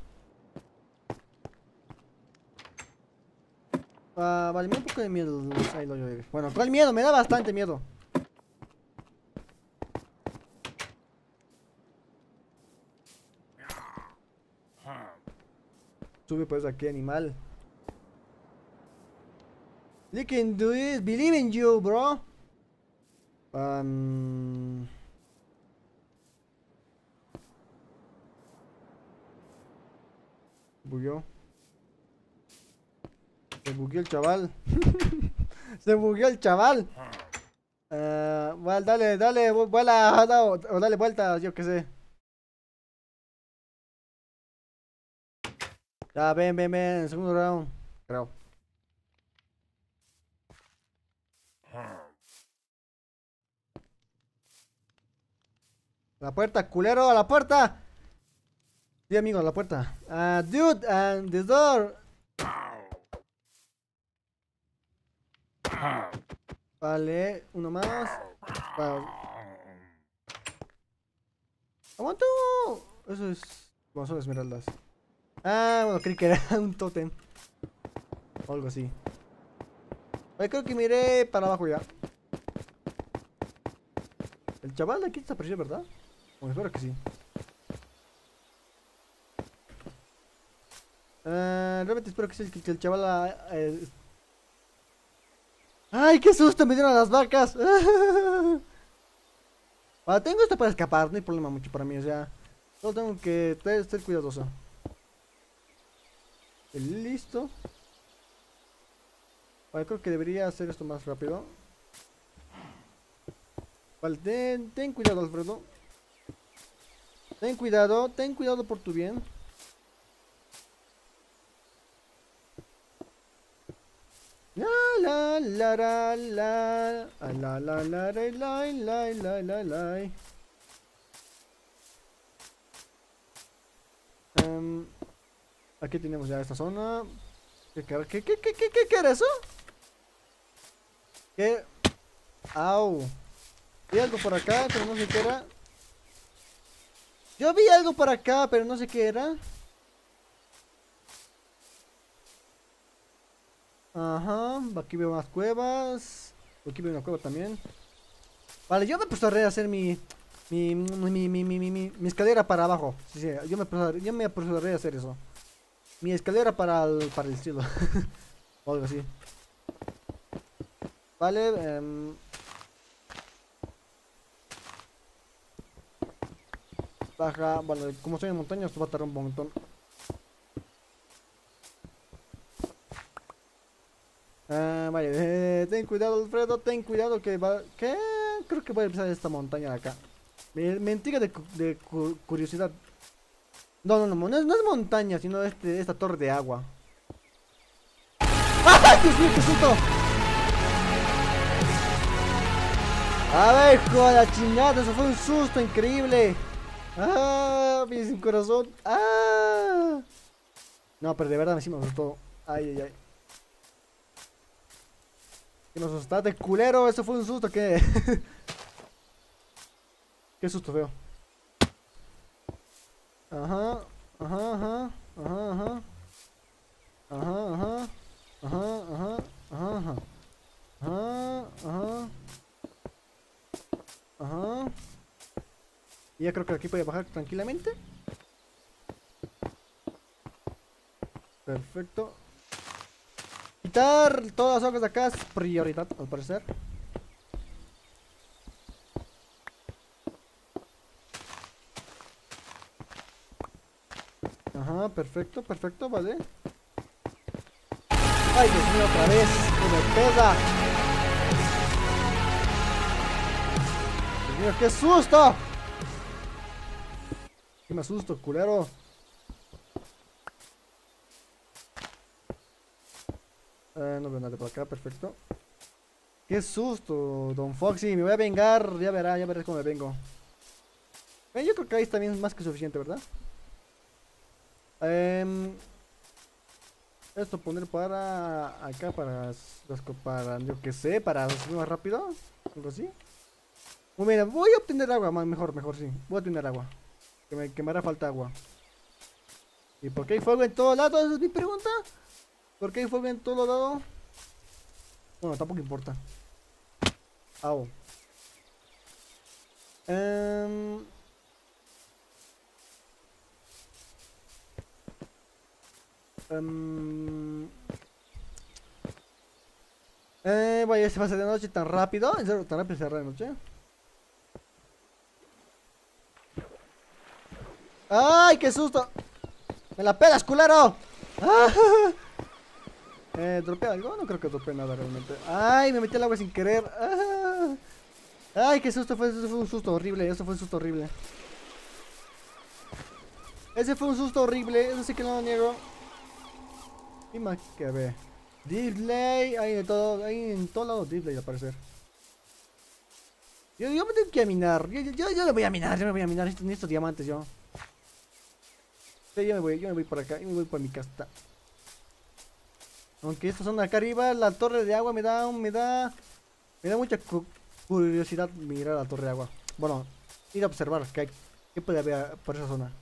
A: Ah, vale, me da un poco de miedo. Ahí lo llevé. Bueno, ¿cuál miedo? Me da bastante miedo. Sube pues aquí, animal. You can do it. Believe in you, bro. Um... Bugueó. Se bugueó el chaval. Se bugueó el chaval. Uh, bueno, dale, dale, vuela, o, o dale vuelta, yo qué sé. Ya, ven, ven, ven, segundo round. Creo. La puerta, culero, a la puerta. Sí, amigo, a la puerta. Uh, dude, and the door. Vale, uno más. Vale. ¡Aguanto! Eso es. Bueno, son esmeraldas. Ah, bueno, creí que era un tótem. O algo así. Vale, creo que miré para abajo ya. El chaval de aquí desapareció, ¿verdad? Bueno, espero que sí. Uh, realmente espero que sí, que, que el chaval... Uh, ¡Ay, qué susto! Me dieron las vacas. Vale, tengo esto para escapar, no hay problema mucho para mí, o sea... Solo tengo que ser cuidadoso. Listo. Vale, creo que debería hacer esto más rápido. Vale, ten, ten cuidado, Alfredo. Ten cuidado, ten cuidado por tu bien. La la la la la la la la la la la la la la. Um, aquí tenemos ya esta zona. ¿Qué qué qué qué qué qué, qué era eso? ¿Qué? Au. Vi algo por acá, pero no sé qué era. Yo vi algo por acá, pero no sé qué era. Ajá, aquí veo más cuevas. Aquí veo una cueva también. Vale, yo me puse a rehacer mi mi mi, mi, mi, mi, mi, mi escalera para abajo. Sí, sí, yo me puse, yo me puse a rehacer eso. Mi escalera para el, para el cielo. O algo así. Vale, um, baja. Bueno, como estoy en montaña, esto va a tardar un montón. Ah, vale, eh, ten cuidado, Alfredo, ten cuidado que va... ¿Qué? Creo que voy a empezar esta montaña de acá. Mentira de, de cu curiosidad. No, no, no, no es, no es montaña, sino este, esta torre de agua. ¡Ay, Dios mío, qué susto! A ver, hijo de la chingada, eso fue un susto increíble. ¡Ah! Mi sin corazón. ¡Ah! No, pero de verdad me sí me asustó. Ay, ay, ay. Que nos asustaste, culero. Eso fue un susto, ¿qué? Qué susto feo. Ajá, ajá, ajá, ajá, ajá. Ajá, ajá. Ajá, ajá, ajá, ajá. Ajá, ajá. Ajá. Y ya creo que aquí puede bajar tranquilamente. Perfecto. Quitar todas las hojas de acá es prioridad, al parecer. Ajá, perfecto, perfecto, vale. Ay, Dios mío, otra vez. Que me pega. Dios mío, qué susto. Que me asusto, culero. Eh, no veo nada por acá, perfecto. Qué susto, Don Foxy. Me voy a vengar. Ya verá, ya verás cómo me vengo. Eh, yo creo que ahí está bien más que suficiente, ¿verdad? Em, esto poner para acá, para, las co- para yo que sé, para subir más rápido. Algo así. Bueno, mira, voy a obtener agua, ma- mejor, mejor, sí. Voy a obtener agua. Que me, que me hará falta agua. ¿Y por qué hay fuego en todos lados? Esa es mi pregunta. ¿Por qué hay fuego en todos lados? Bueno, tampoco importa. Au. Em, em, eh, vaya, se va a hacer de noche tan rápido. ¿En serio, tan rápido se hará de noche? ¡Ay, qué susto! ¡Me la pelas, culero! ¡Ah! Eh, ¿dropé algo? No creo que dropé nada realmente. ¡Ay, me metí al agua sin querer! ¡Ah! ¡Ay, qué susto! Fue, eso fue un susto horrible. Eso fue un susto horrible. Ese fue un susto horrible. Eso sí que no lo niego. Y más que ver. Display. Hay de todo. Hay en todo lado display al parecer. Yo, yo me tengo que minar. Yo, yo, yo, yo le voy a minar. Yo me voy a minar estos, estos diamantes yo. Sí, yo me voy. Yo me voy por acá. Yo me voy por mi casta. Aunque estos son de acá arriba. La torre de agua me da. Me da. Me da mucha cu- curiosidad mirar la torre de agua. Bueno, ir a observar qué, hay- qué puede haber por esa zona.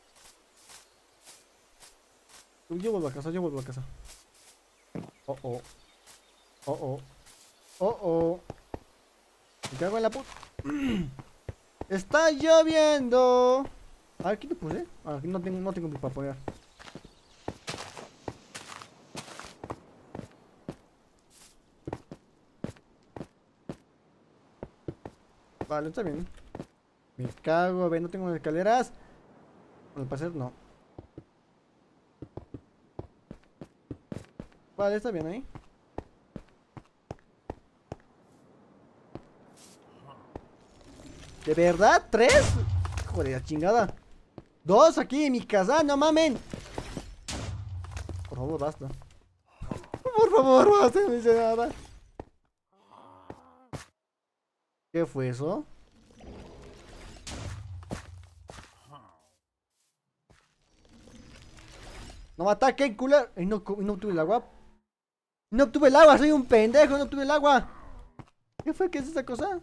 A: Yo vuelvo a casa, yo vuelvo a casa. Oh, oh, oh, oh, oh, oh. Me cago en la puta. Está lloviendo. A ver, ¿qué te puse? Ah, aquí no tengo, no tengo para poner. Vale, está bien. Me cago, a ver, no tengo escaleras. Al parecer no. Vale, está bien ahí. ¿De verdad? ¿Tres? Joder, la chingada. Dos aquí en mi casa, no mamen. Por favor, basta. Por favor, basta, no hice nada. ¿Qué fue eso? No me ataquen, culero. Ay, no, co- no obtuve el agua. No obtuve el agua, soy un pendejo, no obtuve el agua. ¿Qué fue? ¿Qué es esa cosa?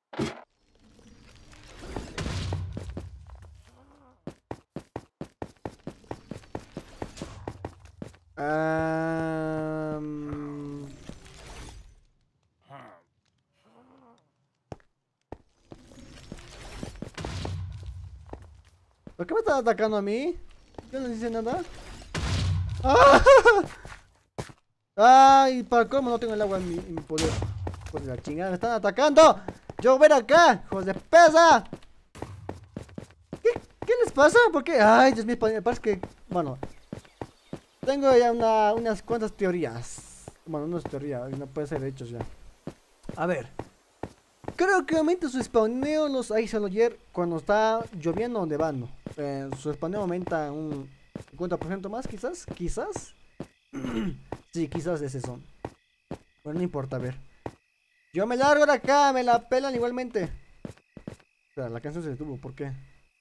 A: Am, ¿Por qué me están atacando a mí? Yo no hice nada. ¡Ah! ¡Ay! Para cómo no tengo el agua en mi, en mi poder. Pues la chingada, me están atacando. Yo ven acá, hijos de pesa. ¿Qué, qué les pasa? ¿Por qué? Ay, Dios mío, me parece que. Bueno, tengo ya una, unas cuantas teorías. Bueno, no es teoría, no puede ser hechos ya. A ver. Creo que aumenta su spawneo en los Iceoloyer cuando está lloviendo o nevando. Eh, su spawneo aumenta un cincuenta por ciento más, quizás. Quizás. Sí, quizás es eso. Bueno, no importa, a ver. Yo me largo de acá, me la pelan igualmente. Espera, la canción se detuvo, ¿por qué?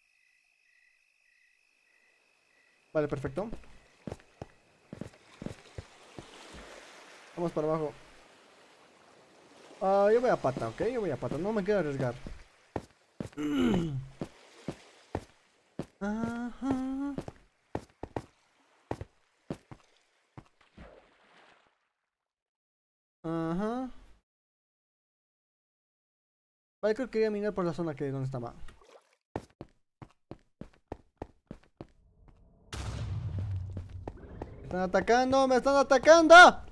A: Vale, perfecto. Vamos para abajo. Ah, yo voy a pata, ¿ok? Yo voy a pata, no me quiero arriesgar. Ajá. Ajá. Vale, creo que quería mirar por la zona que donde estaba. Me están atacando, me están atacando.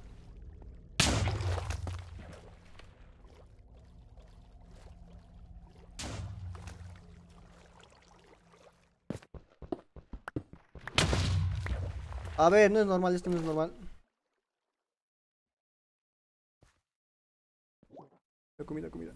A: A ver, no es normal, esto no es normal. La comida, comida.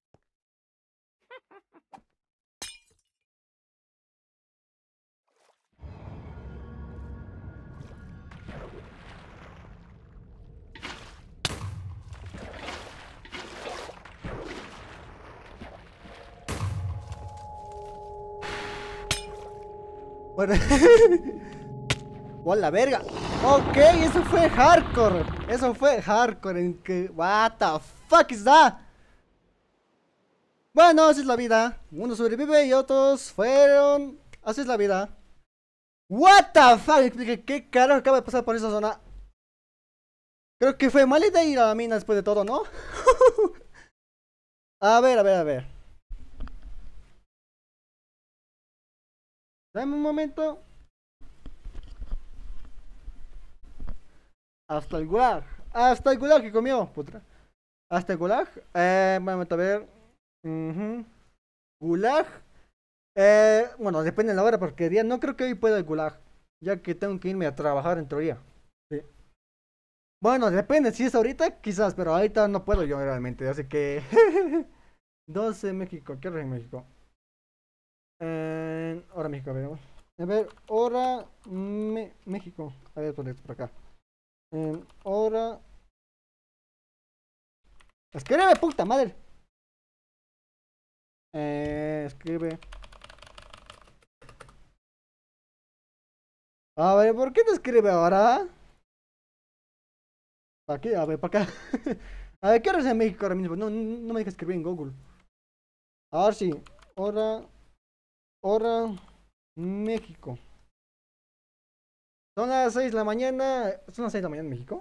A: Bueno. ¡Hola, verga! Ok, eso fue hardcore. Eso fue hardcore. En que... What the fuck is that? Bueno, así es la vida. Uno sobrevive y otros fueron. Así es la vida. What the fuck? ¿Qué, qué carajo acaba de pasar por esa zona? Creo que fue mala idea ir a la mina después de todo, ¿no? A ver, a ver, a ver. Dame un momento. Hasta el gulag. Hasta el gulag que comió, putra. Hasta el gulag. Eh, vamos a ver. Uh-huh. Gulag. Eh, bueno, depende de la hora, porque día no creo que hoy pueda el gulag. Ya que tengo que irme a trabajar en teoría. Sí. Bueno, depende. Si es ahorita, quizás, pero ahorita no puedo yo realmente. Así que. doce México. ¿Qué hora en México? Eh, hora México, a ver. A ver, hora Me- México. A ver, por por acá. Eh, hora. Escribe, puta madre. Eh, escribe. A ver, ¿por qué no escribe ahora? Aquí, a ver, para acá. A ver, ¿qué hora es en México ahora mismo? No, no, no me dejes escribir en Google. A ver sí. Hora. Hora. México. Son las seis de la mañana. ¿Son las seis de la mañana en México?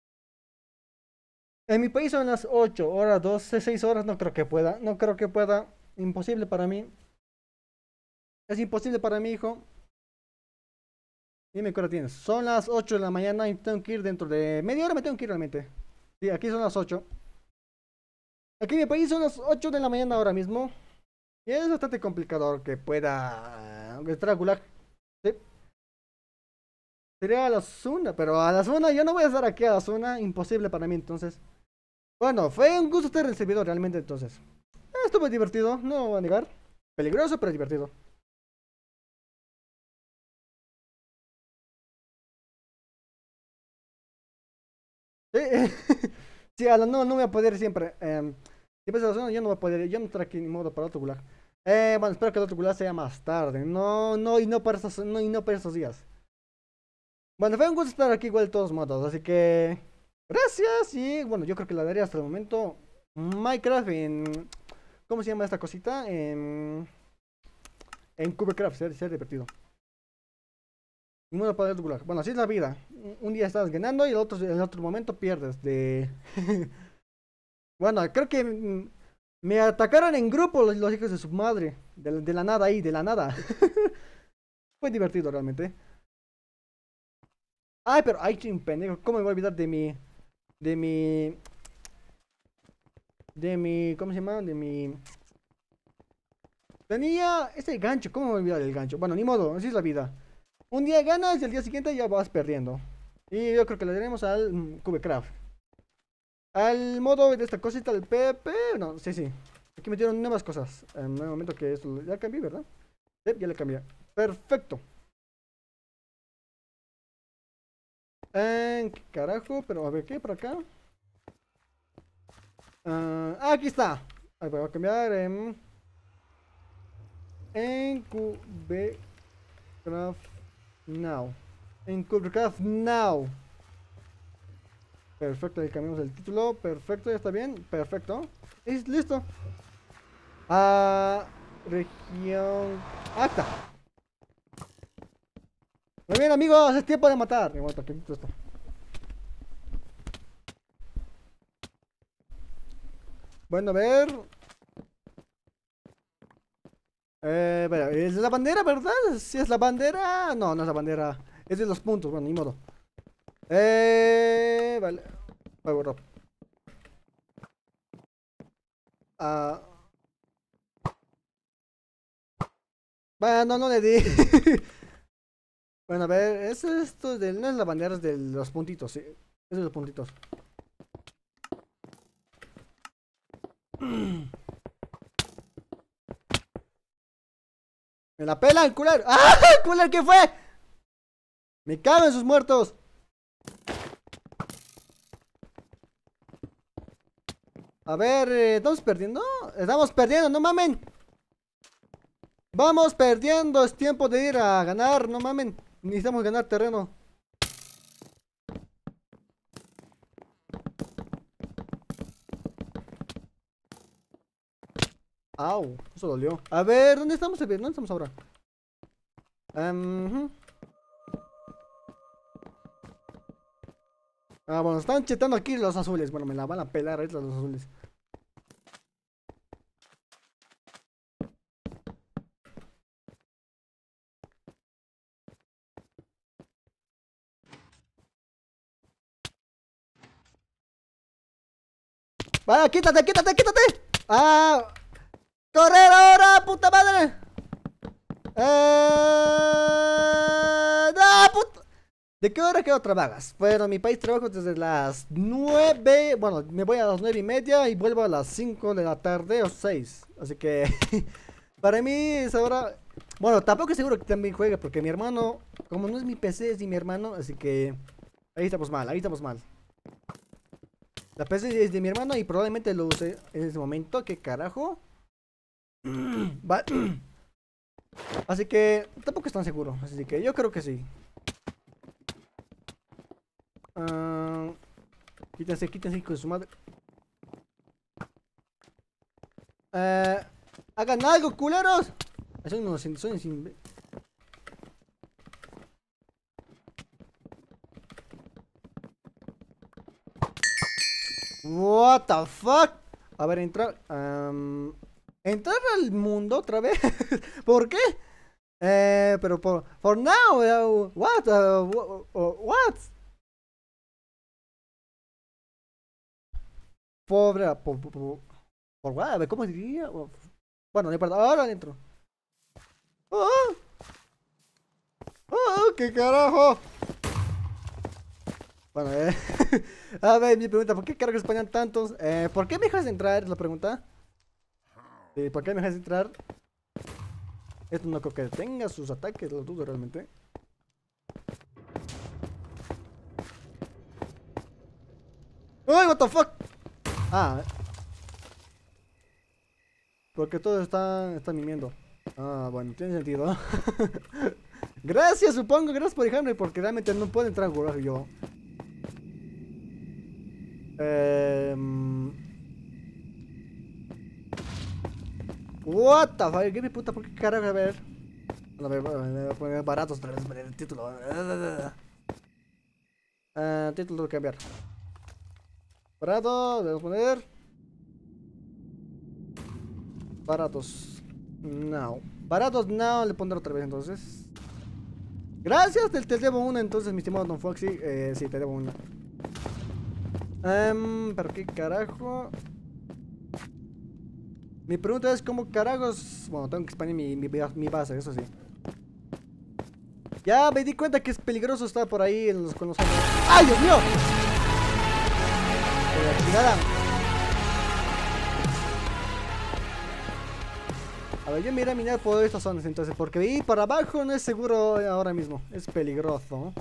A: En mi país son las ocho horas, doce, seis horas. No creo que pueda. No creo que pueda. Imposible para mí. Es imposible para mi hijo. Dime qué hora tienes. Son las ocho de la mañana y tengo que ir dentro de media hora. Me tengo que ir realmente. Sí, aquí son las ocho. Aquí en mi país son las ocho de la mañana ahora mismo. Y es bastante complicado que pueda estar a gulag. Sí, sería a las una, pero a las una yo no voy a estar aquí a las una. Imposible para mí entonces. Bueno, fue un gusto estar en el servidor realmente entonces. Eh, Estuvo divertido, no voy a negar. Peligroso, pero divertido. Sí, sí, a la no, no voy a poder siempre. Eh, si pasa a las una, yo no voy a poder. Yo no estaré aquí ni modo para otro gulag. Eh, bueno, espero que el otro gulag sea más tarde. No, no, y no para estos, no, y no para estos días. Bueno, fue un gusto estar aquí igual de todos modos, así que gracias y bueno, yo creo que la daría hasta el momento Minecraft en... ¿Cómo se llama esta cosita? En, en Cubecraft, ser, ser divertido. Y bueno, para el gulag. Bueno, así es la vida. Un un día estás ganando y el otro, en el otro momento pierdes de... Bueno, creo que mm, me atacaron en grupo los, los hijos de su madre. De, de la nada ahí, de la nada. Fue divertido realmente. Ay, pero ay, chin pendejo, ¿cómo me voy a olvidar de mi... De mi... De mi... ¿Cómo se llama? De mi... Tenía ese gancho, ¿cómo me voy a olvidar del gancho? Bueno, ni modo, así es la vida. Un día ganas y el día siguiente ya vas perdiendo. Y yo creo que le daremos al mm, Cubecraft. Al modo de esta cosita del P P. No, sí, sí. Aquí metieron nuevas cosas. En el momento que esto ya cambié, ¿verdad? Sí, ya le cambié. Perfecto. ¿En qué carajo? Pero a ver, ¿qué? ¿Por acá? Ah, aquí está. Ahí voy a cambiar en... En Cubecraft Now. En Cubecraft Now. Perfecto, ahí cambiamos el título. Perfecto, ya está bien. Perfecto. Es listo. Ah, región. Acta. Muy bien, amigos, es tiempo de matar. Aguanta, ¿qué quito esto? Bueno, a ver. Eh, espera, ¿es la bandera, verdad? Si es la bandera. No, no es la bandera. Es de los puntos, bueno, ni modo. Eh, vale. Bueno, ah, bueno, no le di. Bueno, a ver, es esto de, no es la bandera, es de los puntitos, sí. Es de los puntitos. Me la pela el culero. ¡Ah! ¡El culero qué fue! Me cago en sus muertos. A ver, eh, ¿estamos perdiendo? Estamos perdiendo, no mamen. Vamos perdiendo, es tiempo de ir a ganar, no mamen. Necesitamos ganar terreno. Au, eso dolió. A ver, ¿dónde estamos? ¿Dónde estamos ahora? Um, ah, bueno, están chetando aquí los azules. Bueno, me la van a pelar ahorita los azules. ¡Vaya, quítate, quítate, quítate! ¡Ah! ¡Correr ahora, puta madre! ¡Eh! ¡No, puta! ¿De qué hora quedo trabajas? Bueno, en mi país trabajo desde las nueve. Bueno, me voy a las nueve y media y vuelvo a las cinco de la tarde o seis. Así que para mí es ahora. Bueno, tampoco es seguro que también juegue porque mi hermano, como no es mi P C, es de mi hermano, así que ahí estamos mal, ahí estamos mal. La P C es de mi hermano y probablemente lo use en ese momento. ¿Qué carajo? Va- Así que tampoco es tan seguro. Así que yo creo que sí. Ah, quítense, quítense con su madre. Eh, hagan algo, culeros. Son unos sin, son sin... What the fuck? A ver, entrar. am, entrar al mundo otra vez. ¿Por qué? Eh, pero por for now, uh, what? Uh, wha- uh, what? Pobre, por, por, por, por what? A ver, ¿cómo diría? Oh, bueno, no importa. Ahora entro. ¡Oh! ¡Oh! ¿Qué carajo? Bueno, eh. A ver, mi pregunta, ¿por qué carajos ponían tantos? Eh, ¿por qué me dejas entrar? Es la pregunta. Sí, ¿por qué me dejas entrar? Esto no creo que tenga sus ataques, lo dudo realmente. ¡Uy, what the fuck! Ah, porque todos están, están mimiendo. Ah, bueno, tiene sentido. Gracias, supongo, gracias por dejarme, porque realmente no puedo entrar a jugar yo. Eh, What the fuck, ¿qué mi puta? ¿Por qué carajo? A ver. A ver, me voy a poner baratos otra vez el título. Ah, título tengo que cambiar. Barato, debo poner. Baratos. No. Baratos no, le pondré otra vez entonces. Gracias, te, te debo una entonces, mi estimado Don Foxy. Eh, sí, te debo una. Um, ¿Pero qué carajo? Mi pregunta es cómo carajos. Bueno, tengo que expandir mi, mi, mi base, eso sí. Ya me di cuenta que es peligroso estar por ahí en los, con los... ¡Ay, Dios mío! Eh, chingada. A ver, yo me iré a minar por estas zonas entonces, porque ir para abajo no es seguro ahora mismo. Es peligroso.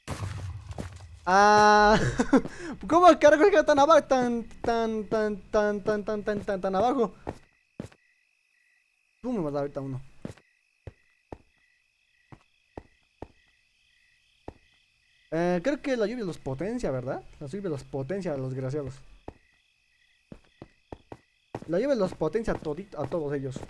A: Ah, ¿cómo carajo llega tan abajo? Tan, tan, tan, tan, tan, tan, tan, tan, tan abajo. ¿Cómo me va a dar ahorita uno? Eh, creo que la lluvia los potencia, ¿verdad? La lluvia los potencia a los desgraciados. La lluvia los potencia a, todito, a todos ellos.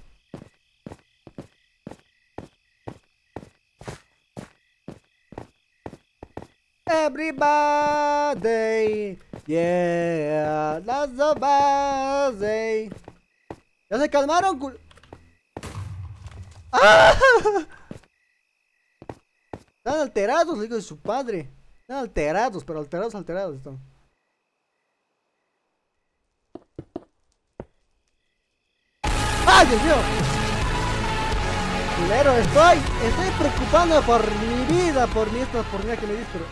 A: Everybody, yeah, that's the best day. Ya se calmaron, cul... ¡Ah! Están alterados, le digo de su padre. Están alterados, pero alterados, alterados están. ¡Ay, Dios mío! Culero, estoy, estoy preocupando por mi vida, por mi esta oportunidad que me diste, pero...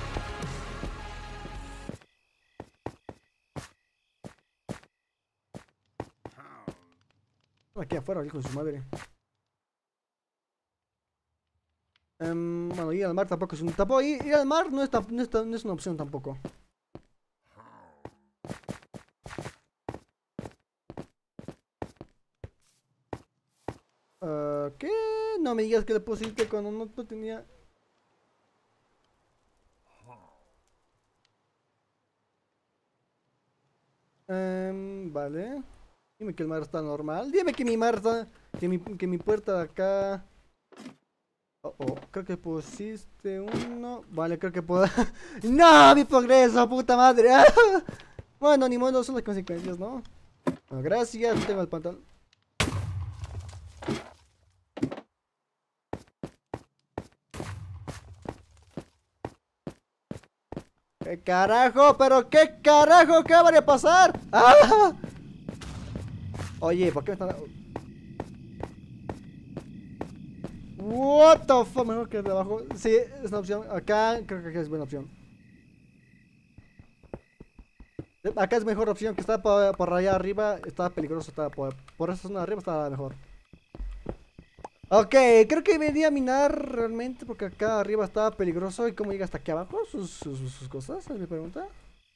A: Aquí afuera, hijo de su madre. Um, bueno, ir al mar tampoco es un... Tampoco, ir, ir al mar no es, no, es, no es una opción tampoco. Uh, ¿Qué? No me digas que le pusiste cuando no, no tenía... Um, vale. Dime que el mar está normal. Dime que mi mar está... Que mi, que mi puerta de acá... Oh, oh, creo que pusiste uno... Vale, creo que puedo... ¡No! ¡Mi progreso! ¡Puta madre! Bueno, ni modo, son las consecuencias, ¿no? Bueno, gracias, no tengo el pantalón. ¿Qué carajo? ¿Pero qué carajo? ¿Qué va a pasar? ¡Ah! Oye, ¿por qué me están...? What the fuck, mejor que de abajo. Sí, es una opción. Acá creo que es buena opción. Acá es mejor opción que está por, por allá arriba. Está peligroso, está por, por esa zona de arriba está mejor. Ok, creo que venía a minar realmente porque acá arriba estaba peligroso. ¿Y cómo llega hasta aquí abajo? Sus, sus, sus cosas, es mi pregunta.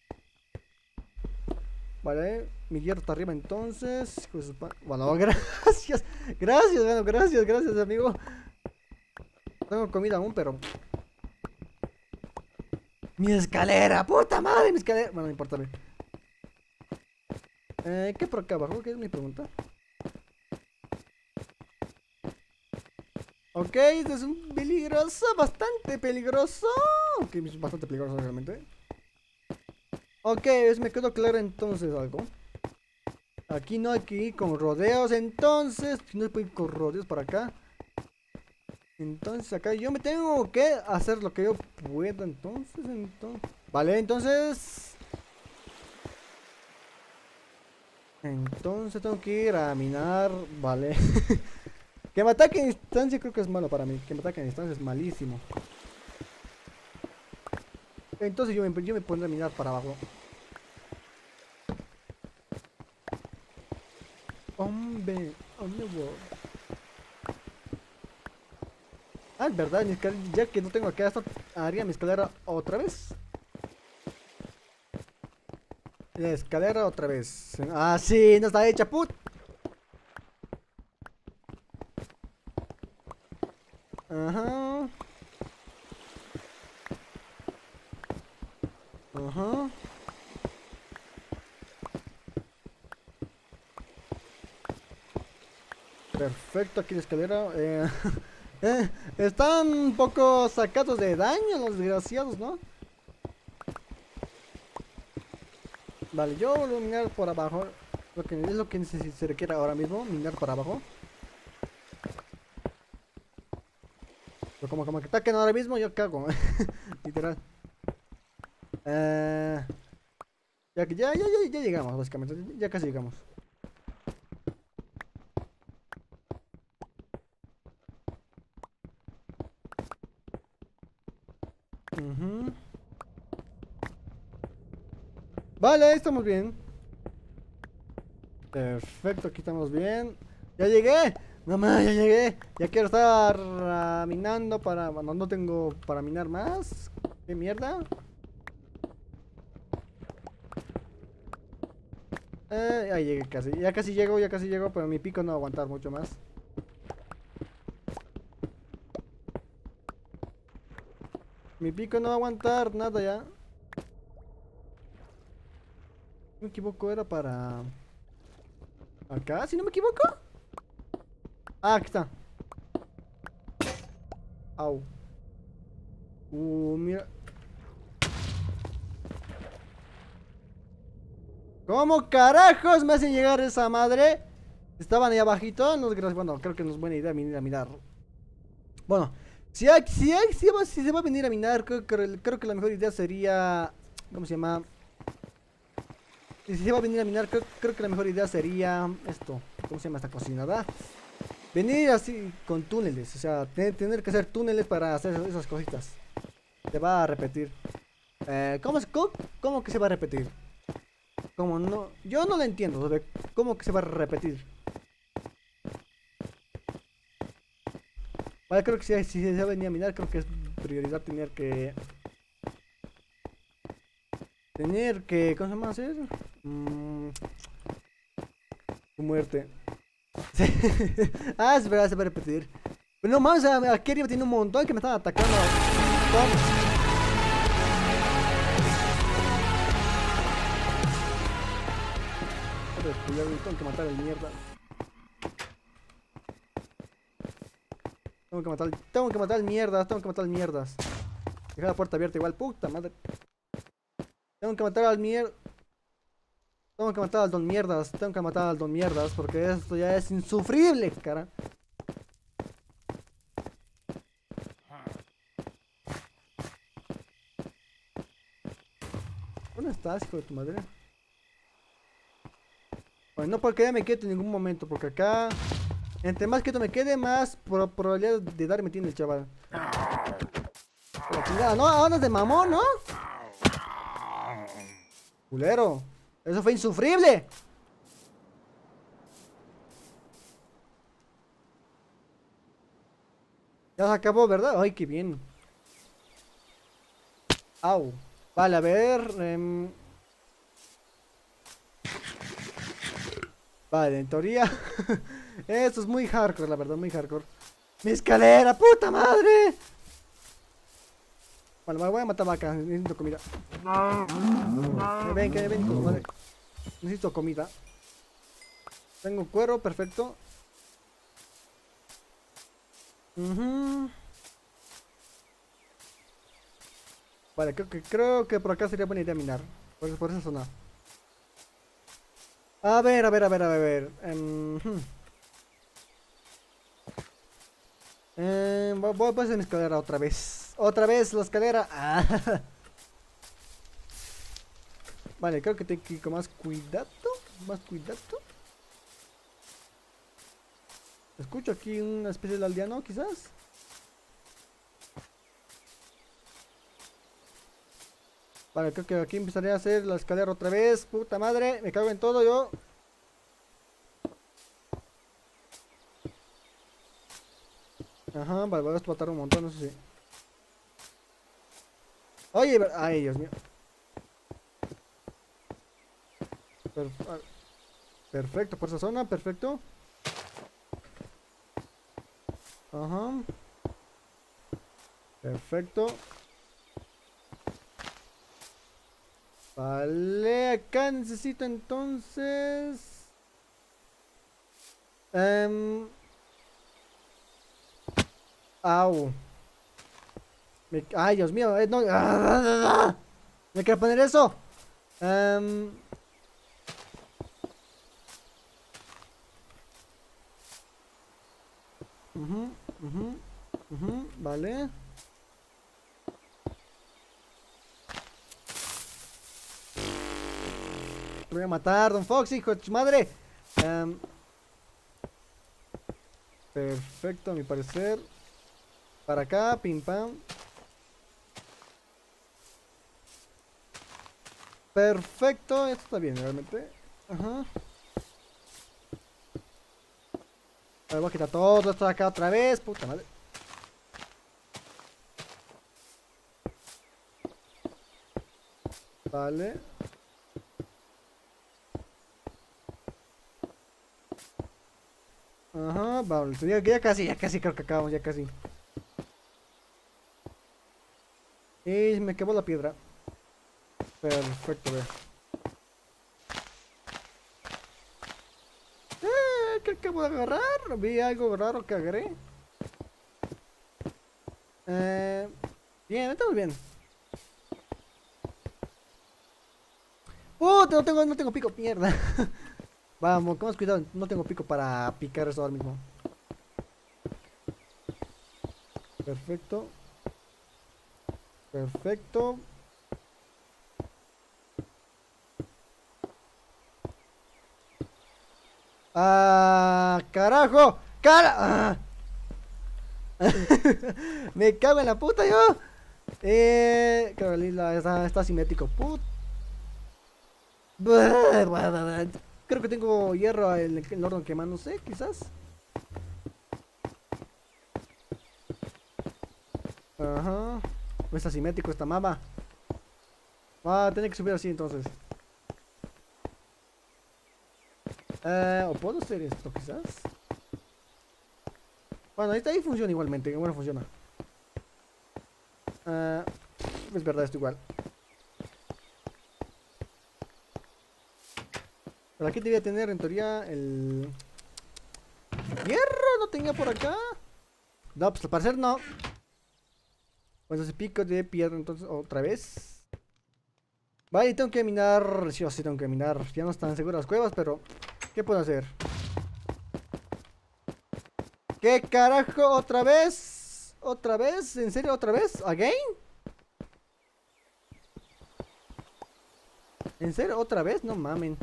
A: Vale, mi hierro está arriba entonces. Bueno, gracias. Gracias, bueno, gracias, gracias, amigo. Tengo comida aún, pero... Mi escalera, puta madre, mi escalera. Bueno, no importa. Eh, ¿qué por acá abajo? ¿Qué es mi pregunta? Ok, este es un peligroso, bastante peligroso. Ok, es bastante peligroso realmente. Ok, es, me quedó claro entonces algo. Aquí no hay que ir con rodeos, entonces... No hay que ir con rodeos para acá. Entonces acá yo me tengo que hacer lo que yo pueda, entonces, entonces... Vale, entonces... Entonces tengo que ir a minar, vale. Que me ataque a distancia creo que es malo para mí. Que me ataque a distancia es malísimo. Entonces yo me, yo me pondré a minar para abajo. Hombre, hombre, wow. Ah, es verdad, mi escalera, ya que no tengo acá esto, haría mi escalera otra vez. La escalera otra vez. Ah, sí, no está hecha, put. Ajá. Ajá. Perfecto, aquí la escalera. Eh, eh, están un poco sacados de daño los desgraciados, ¿no? Vale, yo voy a minar por abajo. Lo que es lo que se requiere ahora mismo, minar por abajo. Pero como, como que ataquen ahora mismo, yo cago. Literal. Eh, ya que ya, ya, ya, ya llegamos, básicamente. Ya casi llegamos. Uh-huh. Vale, estamos bien. Perfecto, aquí estamos bien. ¡Ya llegué! ¡Mamá, ya llegué! Ya quiero estar uh, minando para... Bueno, no tengo para minar más. ¿Qué mierda? Eh, ahí llegué casi. Ya casi llego, ya casi llego, pero mi pico no va a aguantar mucho más. Mi pico no va a aguantar nada ya. No me equivoco, era para... Acá, si no me equivoco. Ah, aquí está. Au. Uh, mira. ¿Cómo carajos me hacen llegar esa madre? Estaban ahí abajito. No, gracias. Bueno, creo que no es buena idea venir a mirar. Bueno, si, hay, si, hay, si, va, si se va a venir a minar, creo, creo, creo que la mejor idea sería... ¿Cómo se llama? Si se va a venir a minar, creo, creo que la mejor idea sería esto. ¿Cómo se llama esta cocina, verdad? Venir así con túneles. O sea, tener, tener que hacer túneles para hacer esas cositas. Se va a repetir. Eh, ¿cómo, es- cómo, cómo que se va a repetir? ¿Cómo no? Yo no lo entiendo. Sobre ¿Cómo que se va a repetir? Vale, creo que si, si se va a venir a minar, creo que es prioridad tener que... Tener que... ¿Cómo se llama hacer? Mm, tu muerte. Sí. Ah, es verdad, se va a repetir. Pero no mames, a- aquí arriba tiene un montón que me están atacando. Un montón. Joder, cuidado, tengo que matar al mierda. Tengo que matar, tengo que matar al mierdas, tengo que matar al mierdas. Deja la puerta abierta igual, puta madre. Tengo que matar al mier... Tengo que matar al don mierdas, tengo que matar al don mierdas, porque esto ya es insufrible, cara. ¿Dónde estás, hijo de tu madre? Bueno, no porque ya me quede en ningún momento, porque acá... Entre más quieto me quede, más pro- probabilidad de darme tiene el chaval. La chingada, no, ahora es de mamón, ¿no? Culero. Eso fue insufrible. Ya se acabó, ¿verdad? Ay, qué bien. Au. Vale, a ver. em, Vale, en teoría. Esto es muy hardcore, la verdad, muy hardcore. ¡Mi escalera, puta madre! Bueno, me voy a matar vaca, necesito comida. Que ven, que ven, hijo de madre. Necesito comida. Tengo cuero, perfecto. Ujú. Vale, creo que, creo que por acá sería buena idea minar. Por, por esa zona. A ver, a ver, a ver, a ver. A ver. em, hmm. Em, voy, voy a hacer mi escalera otra vez. Otra vez la escalera. Ah. Vale, creo que tengo que ir con más cuidado. Más cuidado. Escucho aquí una especie de aldeano, quizás. Vale, creo que aquí empezaré a hacer la escalera otra vez. Puta madre, me cago en todo yo. Ajá, vale, voy a explotar un montón, eso sí. Oye, ver- ay, Dios mío. Perf- ah, perfecto, por esa zona, perfecto. Ajá. Perfecto. Vale, acá necesito entonces... em, au. Me- ay, Dios mío, eh, no. ¡Ah! ¿Me quiero poner eso? Em, ujú, ujú, ujú, vale. Te voy a matar, Don Fox, hijo de tu madre. Em, perfecto, a mi parecer. Para acá, pim pam. Perfecto, esto está bien, realmente. Ajá. Ahora voy a quitar todo esto de acá otra vez, puta madre. Vale. Ajá, vale. Ya, ya casi, ya casi creo que acabamos, ya casi. Y me quemó la piedra. Perfecto, ve. Eh, ¿qué acabo de agarrar? Vi algo raro que agarré. Eh, bien, estamos bien. ¡Puta! No tengo, no tengo pico, mierda. Vamos, con más cuidado. No tengo pico para picar eso ahora mismo. Perfecto. Perfecto. ¡Ah! ¡Carajo! ¡Cara! ¡Ah! Me cago en la puta yo. Eh, Carolina, está, está simétrico. Put. Creo que tengo hierro en el, el horno quemándose, quizás. Ajá. No está simétrico esta mama. Va a tener que subir así entonces. Eh, o puedo hacer esto quizás. Bueno, ahí, ahí funciona igualmente. Bueno, funciona. Uh, es verdad, esto igual. Pero aquí debía tener en teoría el... ¡Hierro! ¿No tenía por acá? No, pues al parecer no. Pues ese pico de piedra entonces otra vez. Vale, tengo que minar. Sí o sí tengo que minar. Ya no están seguras las cuevas, pero... ¿Qué puedo hacer? ¿Qué carajo? ¿Otra vez? ¿Otra vez? ¿En serio? ¿Otra vez? ¿Again? ¿En serio? ¿Otra vez? No mamen.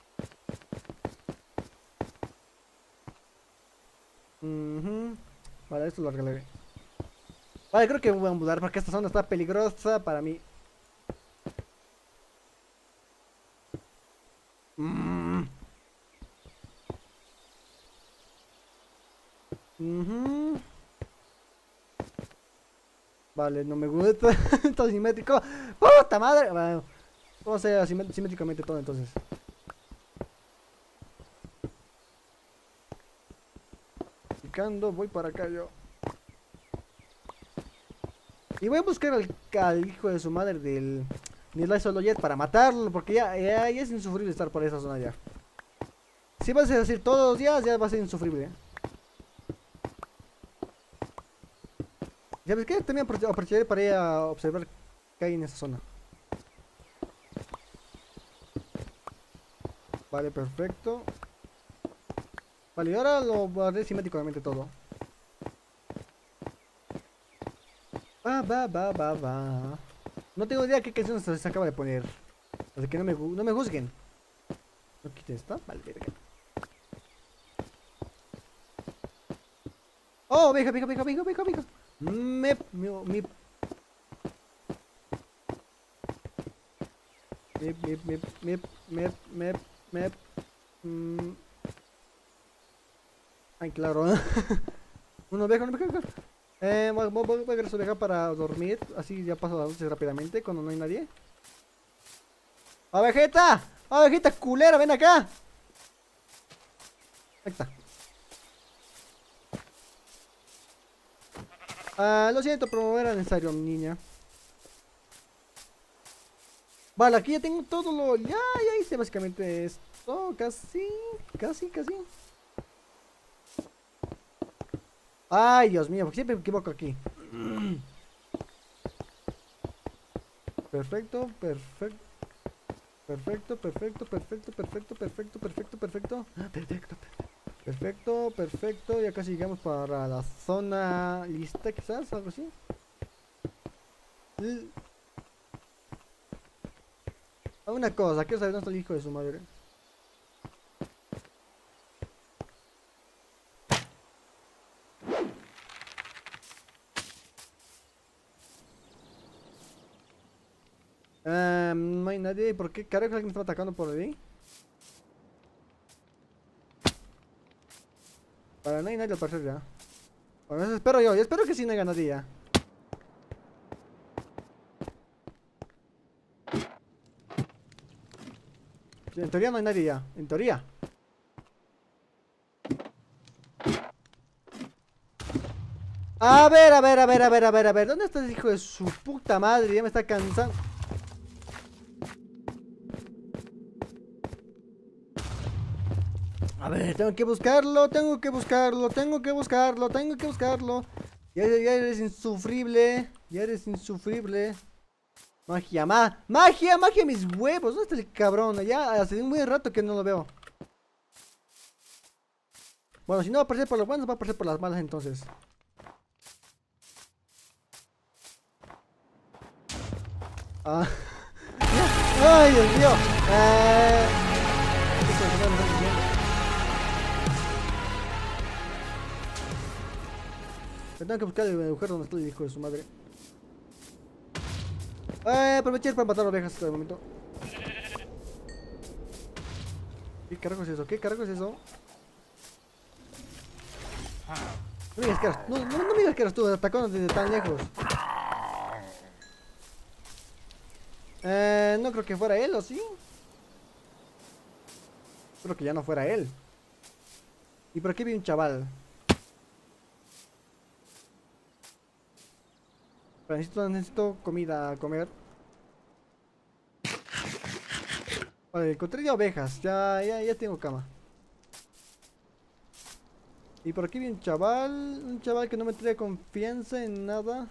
A: Uh-huh. Vale, esto lo arreglaré. Vale, creo que me voy a mudar porque esta zona está peligrosa para mí. Mm. Uh-huh. Vale, no me gusta. Todo simétrico. ¡Puta madre! Bueno, vamos a hacer simétricamente todo entonces. Picando, voy para acá yo. Y voy a buscar al, al hijo de su madre del Nilay Soloyet para matarlo, porque ya, ya, ya es insufrible estar por esa zona ya. Si vas a decir todos los días, ya va a ser insufrible. ¿Sabes qué? También aprovecharé para ir a observar qué hay en esa zona. Vale, perfecto. Vale, y ahora lo haré simétricamente todo. Va, va, va, va, va. No tengo idea qué canción se acaba de poner. Así que no me, no me juzguen. No quite esta. Vale, verga. Oh, venga, venga, venga, venga, venga, venga. Me, mi, mi. Mip, mip, mip, mip, mip, mip, mip. Mm. Ay, claro. Una oveja, una oveja. Eh, voy, voy, voy a agarrar su oveja para dormir. Así ya paso las noches rápidamente cuando no hay nadie. ¡Ovejita! ¡Ovejita culera! ¡Ven acá! Ahí está. Ah, lo siento, pero no era necesario, niña. Vale, aquí ya tengo todo lo... Ya, ya hice básicamente esto. Casi, casi, casi. Ay, Dios mío, porque siempre me equivoco aquí. Perfecto, perfecto. Perfecto, perfecto, perfecto, perfecto, perfecto, perfecto, perfecto. Perfecto, perfecto, perfecto. Ya casi llegamos para la zona lista, quizás, algo así. Una cosa, quiero saber dónde está el hijo de su madre. Um, no hay nadie. ¿Por qué carajo alguien me está atacando por ahí? Para no hay nadie al parecer ya. Bueno, eso espero yo. Yo espero que sí no haya nadie ya. En teoría no hay nadie ya. En teoría. A ver, a ver, a ver, a ver, a ver, a ver. ¿Dónde está ese hijo de su puta madre? Ya me está cansando. A ver, tengo que buscarlo, tengo que buscarlo, tengo que buscarlo, tengo que buscarlo. Ya, ya eres insufrible, ya eres insufrible. Magia, ma magia, magia, mis huevos. ¿Dónde está el cabrón? Ya hace un buen rato que no lo veo. Bueno, si no va a aparecer por las buenas, va a aparecer por las malas entonces. Ah. Ay, Dios mío. Eh... Me tengo que buscar el agujero donde está el hijo de su madre. Eh, aproveché para matar ovejas hasta el momento. ¿Qué carajo es eso? ¿Qué carajo es eso? No me digas que eras, no, no, no me digas que eras tú atacando desde tan lejos. Eh, no creo que fuera él, ¿o sí? Creo que ya no fuera él. Y por aquí vi un chaval. Pero necesito, necesito comida a comer. Vale, encontré ya ovejas. Ya, ya, ya tengo cama. Y por aquí vi un chaval. Un chaval que no me trae confianza en nada.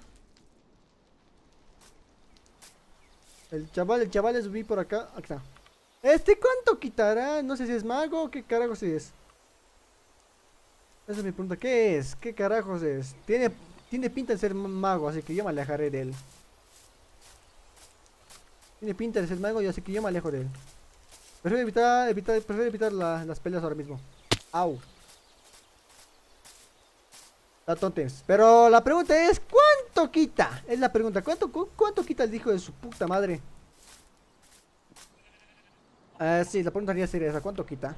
A: El chaval, el chaval es vi por acá. Aquí está. ¿Este cuánto quitará? No sé si es mago o qué carajos es. Esa es mi pregunta. ¿Qué es? ¿Qué carajos es? Tiene, tiene pinta de ser mago, así que yo me alejaré de él. Tiene pinta de ser mago, y así que yo me alejo de él. Prefiero evitar, evitar, prefiero evitar la, las peleas ahora mismo. Au. La tontes. Pero la pregunta es, ¿cuánto quita? Es la pregunta. ¿Cuánto, cu cuánto quita el hijo de su puta madre? Ah, sí, la pregunta debería ser esa. ¿Cuánto quita?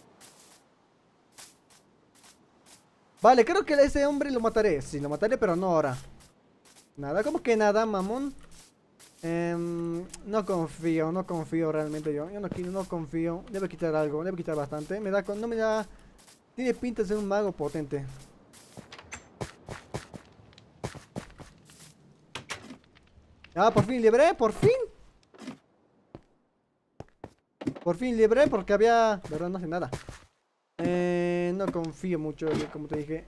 A: Vale, creo que a ese hombre lo mataré. Sí, lo mataré, pero no ahora. Nada, como que nada, mamón. Um, no confío, no confío realmente yo. Yo no, no confío. Debe quitar algo, debe quitar bastante. Me da, no me da... Tiene pinta de ser un mago potente. Ah, por fin libré, por fin. Por fin libré porque había... De verdad no hace nada. Eh, no confío mucho, como te dije.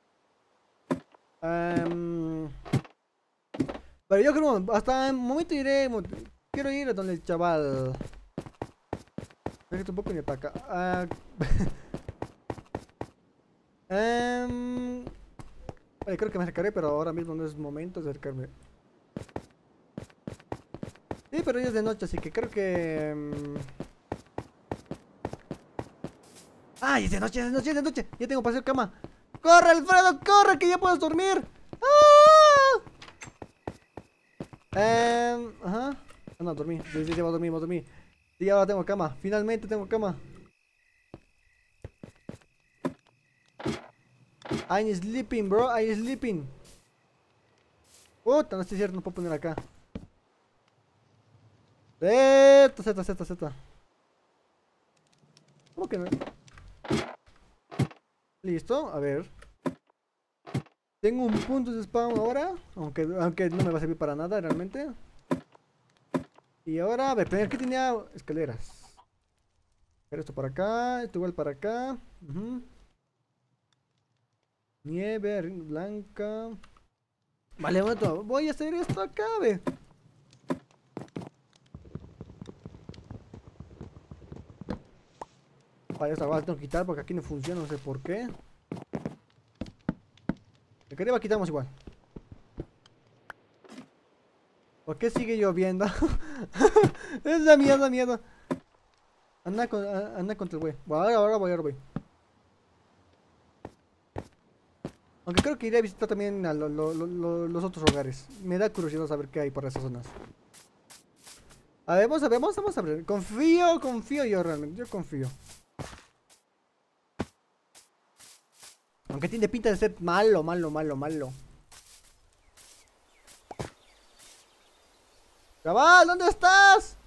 A: Um, pero yo creo, hasta el momento iré... Quiero ir a donde el chaval... Creo que un poco ni para acá. Uh, um, vale, creo que me acercaré, pero ahora mismo no es momento de acercarme. Sí, pero ya es de noche, así que creo que... Um... ¡Ah! Es de noche, es de noche, es de noche. Ya tengo para hacer cama. ¡Corre, Alfredo! ¡Corre! ¡Que ya puedes dormir! ¡Ah! Eh, ajá. Ah, no, dormí. Sí, sí, sí, voy a dormir, voy a dormir. Sí, ahora tengo cama. Finalmente tengo cama. I'm sleeping, bro. I'm sleeping. Puta, no estoy cierto, no puedo poner acá. Z, Z, Z, Z. ¿Cómo que no? Listo, a ver. Tengo un punto de spawn ahora. Aunque, aunque no me va a servir para nada realmente. Y ahora, a ver, primero que tenía escaleras. Pero esto para acá, esto igual para acá. Uh-huh. Nieve, arena blanca. Vale, un momento, voy a hacer esto acá, ve. Vale, esta va a tengo que quitar porque aquí no funciona, no sé por qué. De que arriba quitamos igual. ¿Por qué sigue lloviendo? Es da miedo, da miedo. Anda, con, anda contra el güey. Ahora, ahora voy, ahora voy. Aunque creo que iré a visitar también a lo, lo, lo, los otros hogares. Me da curiosidad saber qué hay por esas zonas. A ver, vamos a ver, vamos, vamos a ver. Confío, confío yo realmente, yo confío. Aunque tiene pinta de ser malo, malo, malo, malo. Chaval, ¿dónde estás?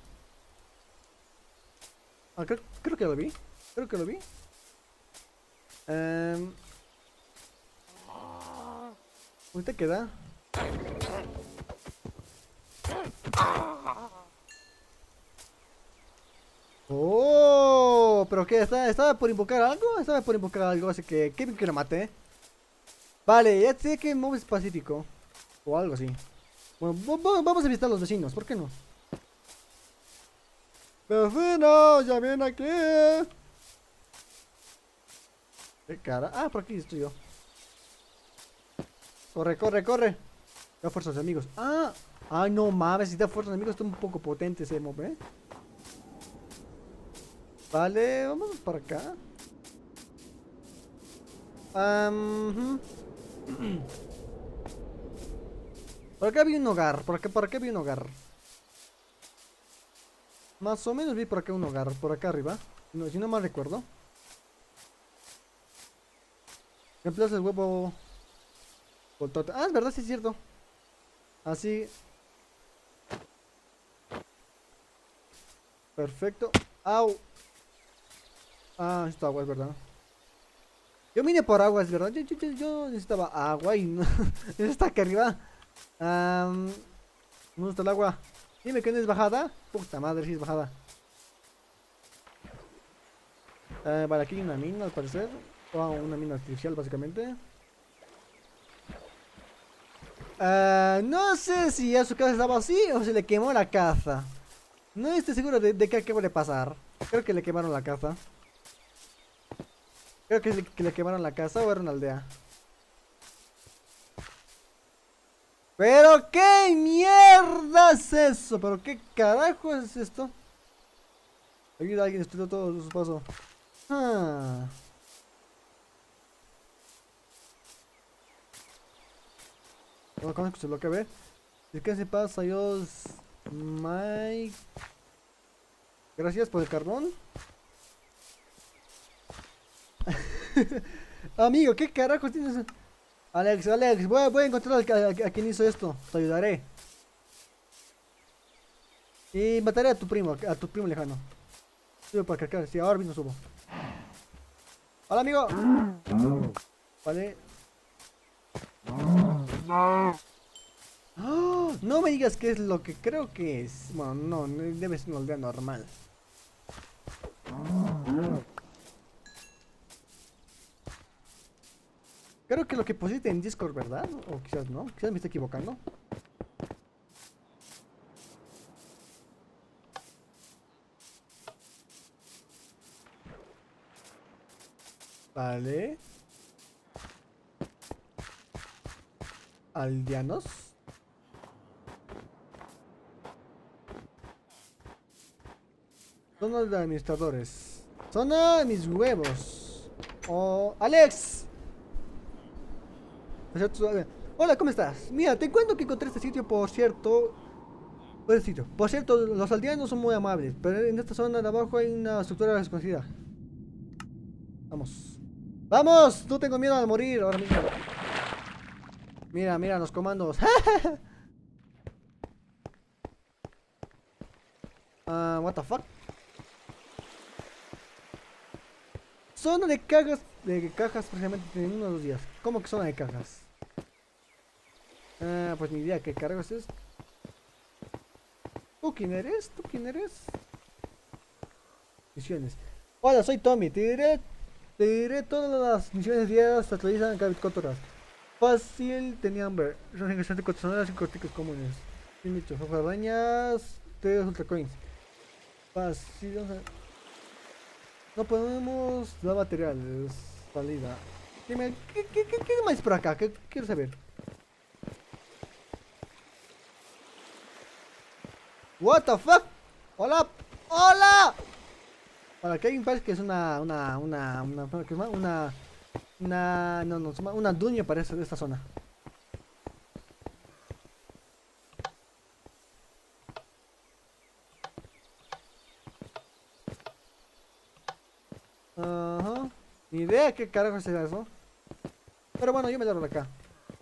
A: Ah, creo, creo que lo vi. Creo que lo vi. Um... ¿Usted queda? Oh, pero qué, ¿Está, estaba por invocar algo, estaba por invocar algo, así que qué bien que lo maté. Vale, ya sé que modo es pacífico o algo así. Bueno, vamos a visitar a los vecinos, ¿por qué no? Vecinos, ya vienen aquí. ¿Qué cara? Ah, por aquí estoy yo. Corre, corre, corre. Da fuerzas amigos. Ah, ay, no mames, si da fuerzas amigos está un poco potente ese mob, ¿eh? Vale, vamos para acá. Um, por acá vi un hogar. Por acá, por acá vi un hogar. Más o menos vi por acá un hogar. Por acá arriba. No, si no mal recuerdo. Emplazas el huevo. Voltote. Ah, es verdad, sí es cierto. Así. Perfecto. Au. Ah, esto agua, es verdad. Yo vine por agua, es verdad. Yo, yo, yo, yo necesitaba agua y no. Está acá arriba. Um, ¿Dónde está el agua? Dime que no es bajada. Puta madre, sí es bajada. Uh, vale, aquí hay una mina al parecer. O oh, una mina artificial, básicamente. Uh, no sé si a su casa estaba así o se le quemó la casa. No estoy seguro de, de qué acaba de pasar. Creo que le quemaron la casa. Creo que, que le quemaron la casa o era una aldea. ¿Pero qué mierda es eso? ¿Pero qué carajo es esto? Ayuda a alguien, estudió todo su paso. Ah. No conozco lo que ve. ¿Qué se pasa? Dios. Mike. Gracias por el carbón. Amigo, ¿qué carajo tienes? Alex, Alex, voy a, voy a encontrar a, a, a quien hizo esto. Te ayudaré. Y mataré a tu primo, a tu primo lejano. Sube para acá, sí, ahora mismo subo. Hola, amigo. Vale. Oh, no me digas qué es lo que creo que es. Bueno, no, debe ser una aldea normal. Creo que lo que pusiste en Discord, ¿verdad? O quizás no, quizás me estoy equivocando. Vale. Aldeanos. Zona de administradores. Zona de mis huevos. Oh, Alex. Hola, ¿cómo estás? Mira, te cuento que encontré este sitio, por cierto. Por este sitio. Por cierto, los aldeanos son muy amables, pero en esta zona de abajo hay una estructura desconocida. Vamos. ¡Vamos! No tengo miedo de morir ahora mismo. Mira, mira los comandos. uh, what the fuck? Zona de cajas. De cajas precisamente en unos dos días. ¿Cómo que zona de cajas? Ah, pues ni idea qué cargos es. ¿Tú quién eres? ¿Tú quién eres? Misiones. Hola, soy Tommy. Te diré, te diré todas las misiones diarias se actualizan en cada cuatro horas. Fácil, tenía hambre. Son ingresantes cotizadoras y corticos comunes. Sin dicho, arañas, tres ultra coins. Fácil, o sea, no podemos dar materiales. Salida. Dime, ¿qué, qué, qué, qué más por acá? ¿Qué quiero saber? What the fuck? Hola, hola. Para que alguien parece que es una, una, una, una, una, ¿qué es más? Una, una, no, no, una dueña parece de esta zona. Ajá. Ni idea qué carajo será eso. Pero bueno, yo me largo de acá.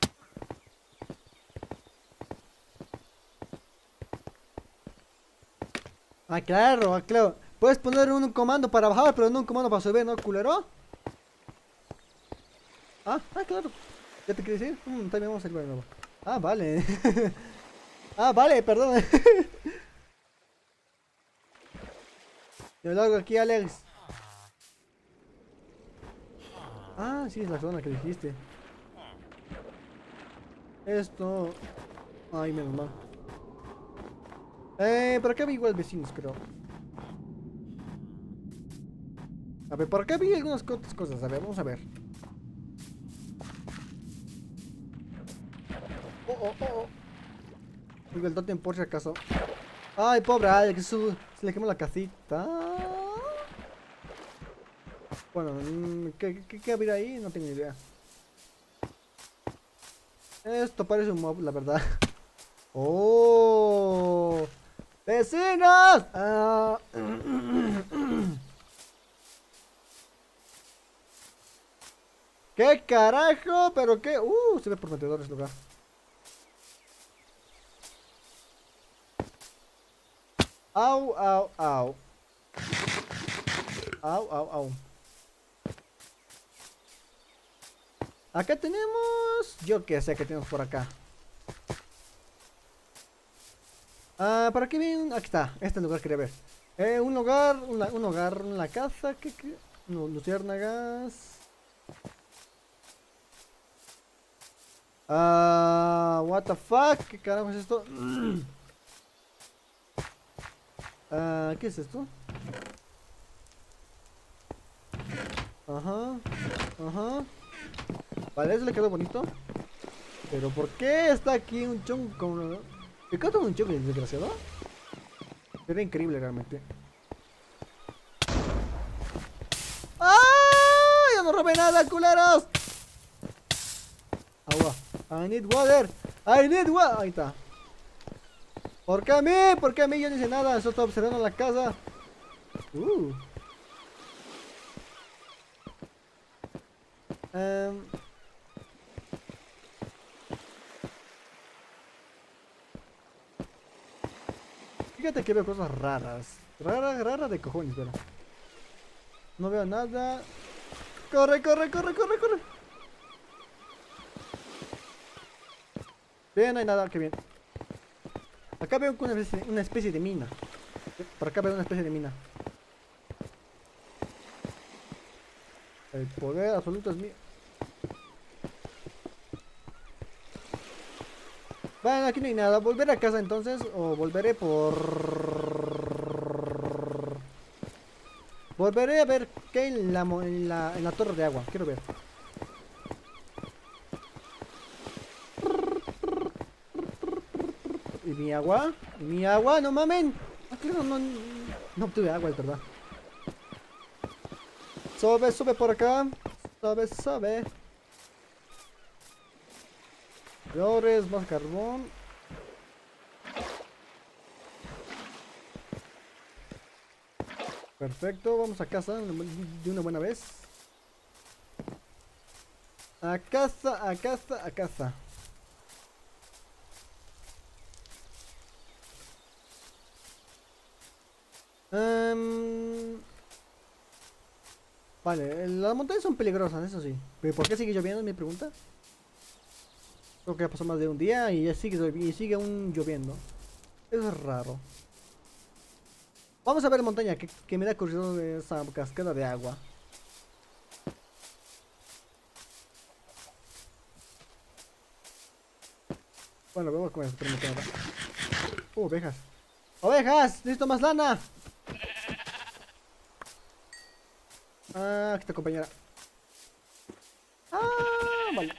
A: Ah, claro, ah, claro. Puedes poner un comando para bajar, pero no un comando para subir, ¿no, culero? Ah, ah, claro. ¿Ya te quieres ir? Mm, también vamos a ir de nuevo. Ah, vale. Ah, vale, perdón. Yo lo hago aquí, Alex. Ah, sí, es la zona que dijiste. Esto. Ay, menos mal. Eh, por acá vi igual vecinos, creo. A ver, por acá vi algunas otras cosas. A ver, vamos a ver. Oh, oh, oh, oh. Digo el tótem por si acaso. Ay, pobre Alex, su- se le quemó la casita. Bueno, mm, ¿qué, qué, qué habría ahí? No tengo ni idea. Esto parece un mob, la verdad. ¡Oh! ¡Vecinos! Ah, ¿qué carajo? ¿Pero qué? Uh, se ve prometedor este lugar. Au, au, au. Au, au, au. Acá tenemos... Yo qué sé que tenemos por acá. Ah, ¿para qué viene? Aquí está. Este lugar quería ver. Eh, un hogar, una- un hogar, una casa. ¿Qué, qué? No, luciérnagas. Ah, what the fuck? ¿Qué carajo es esto? Ah, ¿qué es esto? Ajá, ajá. Vale, eso le quedó bonito. Pero ¿por qué está aquí un chongo con... ¿Me quedó un chongo desgraciado? Era increíble realmente. ¡Ah! ¡Ya no robé nada, culeros! Agua. I need water. I need water. Ahí está. ¿Por qué a mí? ¿Por qué a mí? Yo no hice nada. Solo estaba observando la casa. Uh. Em, fíjate que veo cosas raras. Raras, raras de cojones, pero. No veo nada. ¡Corre, corre, corre, corre, corre! Bien, no hay nada, qué bien. Acá veo una especie, una especie de mina. Por acá veo una especie de mina. El poder absoluto es mío. Bueno, aquí no hay nada. ¿Volveré a casa entonces? ¿O volveré por...? Volveré a ver qué hay en la, mo- en la, en la torre de agua. Quiero ver. ¿Y mi agua? ¿Y mi agua? ¡No mamen! Ah, claro, no, no, no obtuve agua, es verdad. Sube, sube por acá. Sube, sube. Flores, más carbón. Perfecto, vamos a casa de una buena vez. A casa, a casa, a casa. Em, vale, las montañas son peligrosas, eso sí. ¿Pero por qué sigue lloviendo? Es mi pregunta. Creo que ya pasó más de un día y ya sigue, llovi- y sigue aún lloviendo. Eso es raro. Vamos a ver montaña, que, que me da curiosidad de esa cascada de agua. Bueno, vamos con eso. Permíteme. Uh, ovejas. ¡Ovejas! ¡Necesito más lana! Ah, aquí está compañera. Ah, vale.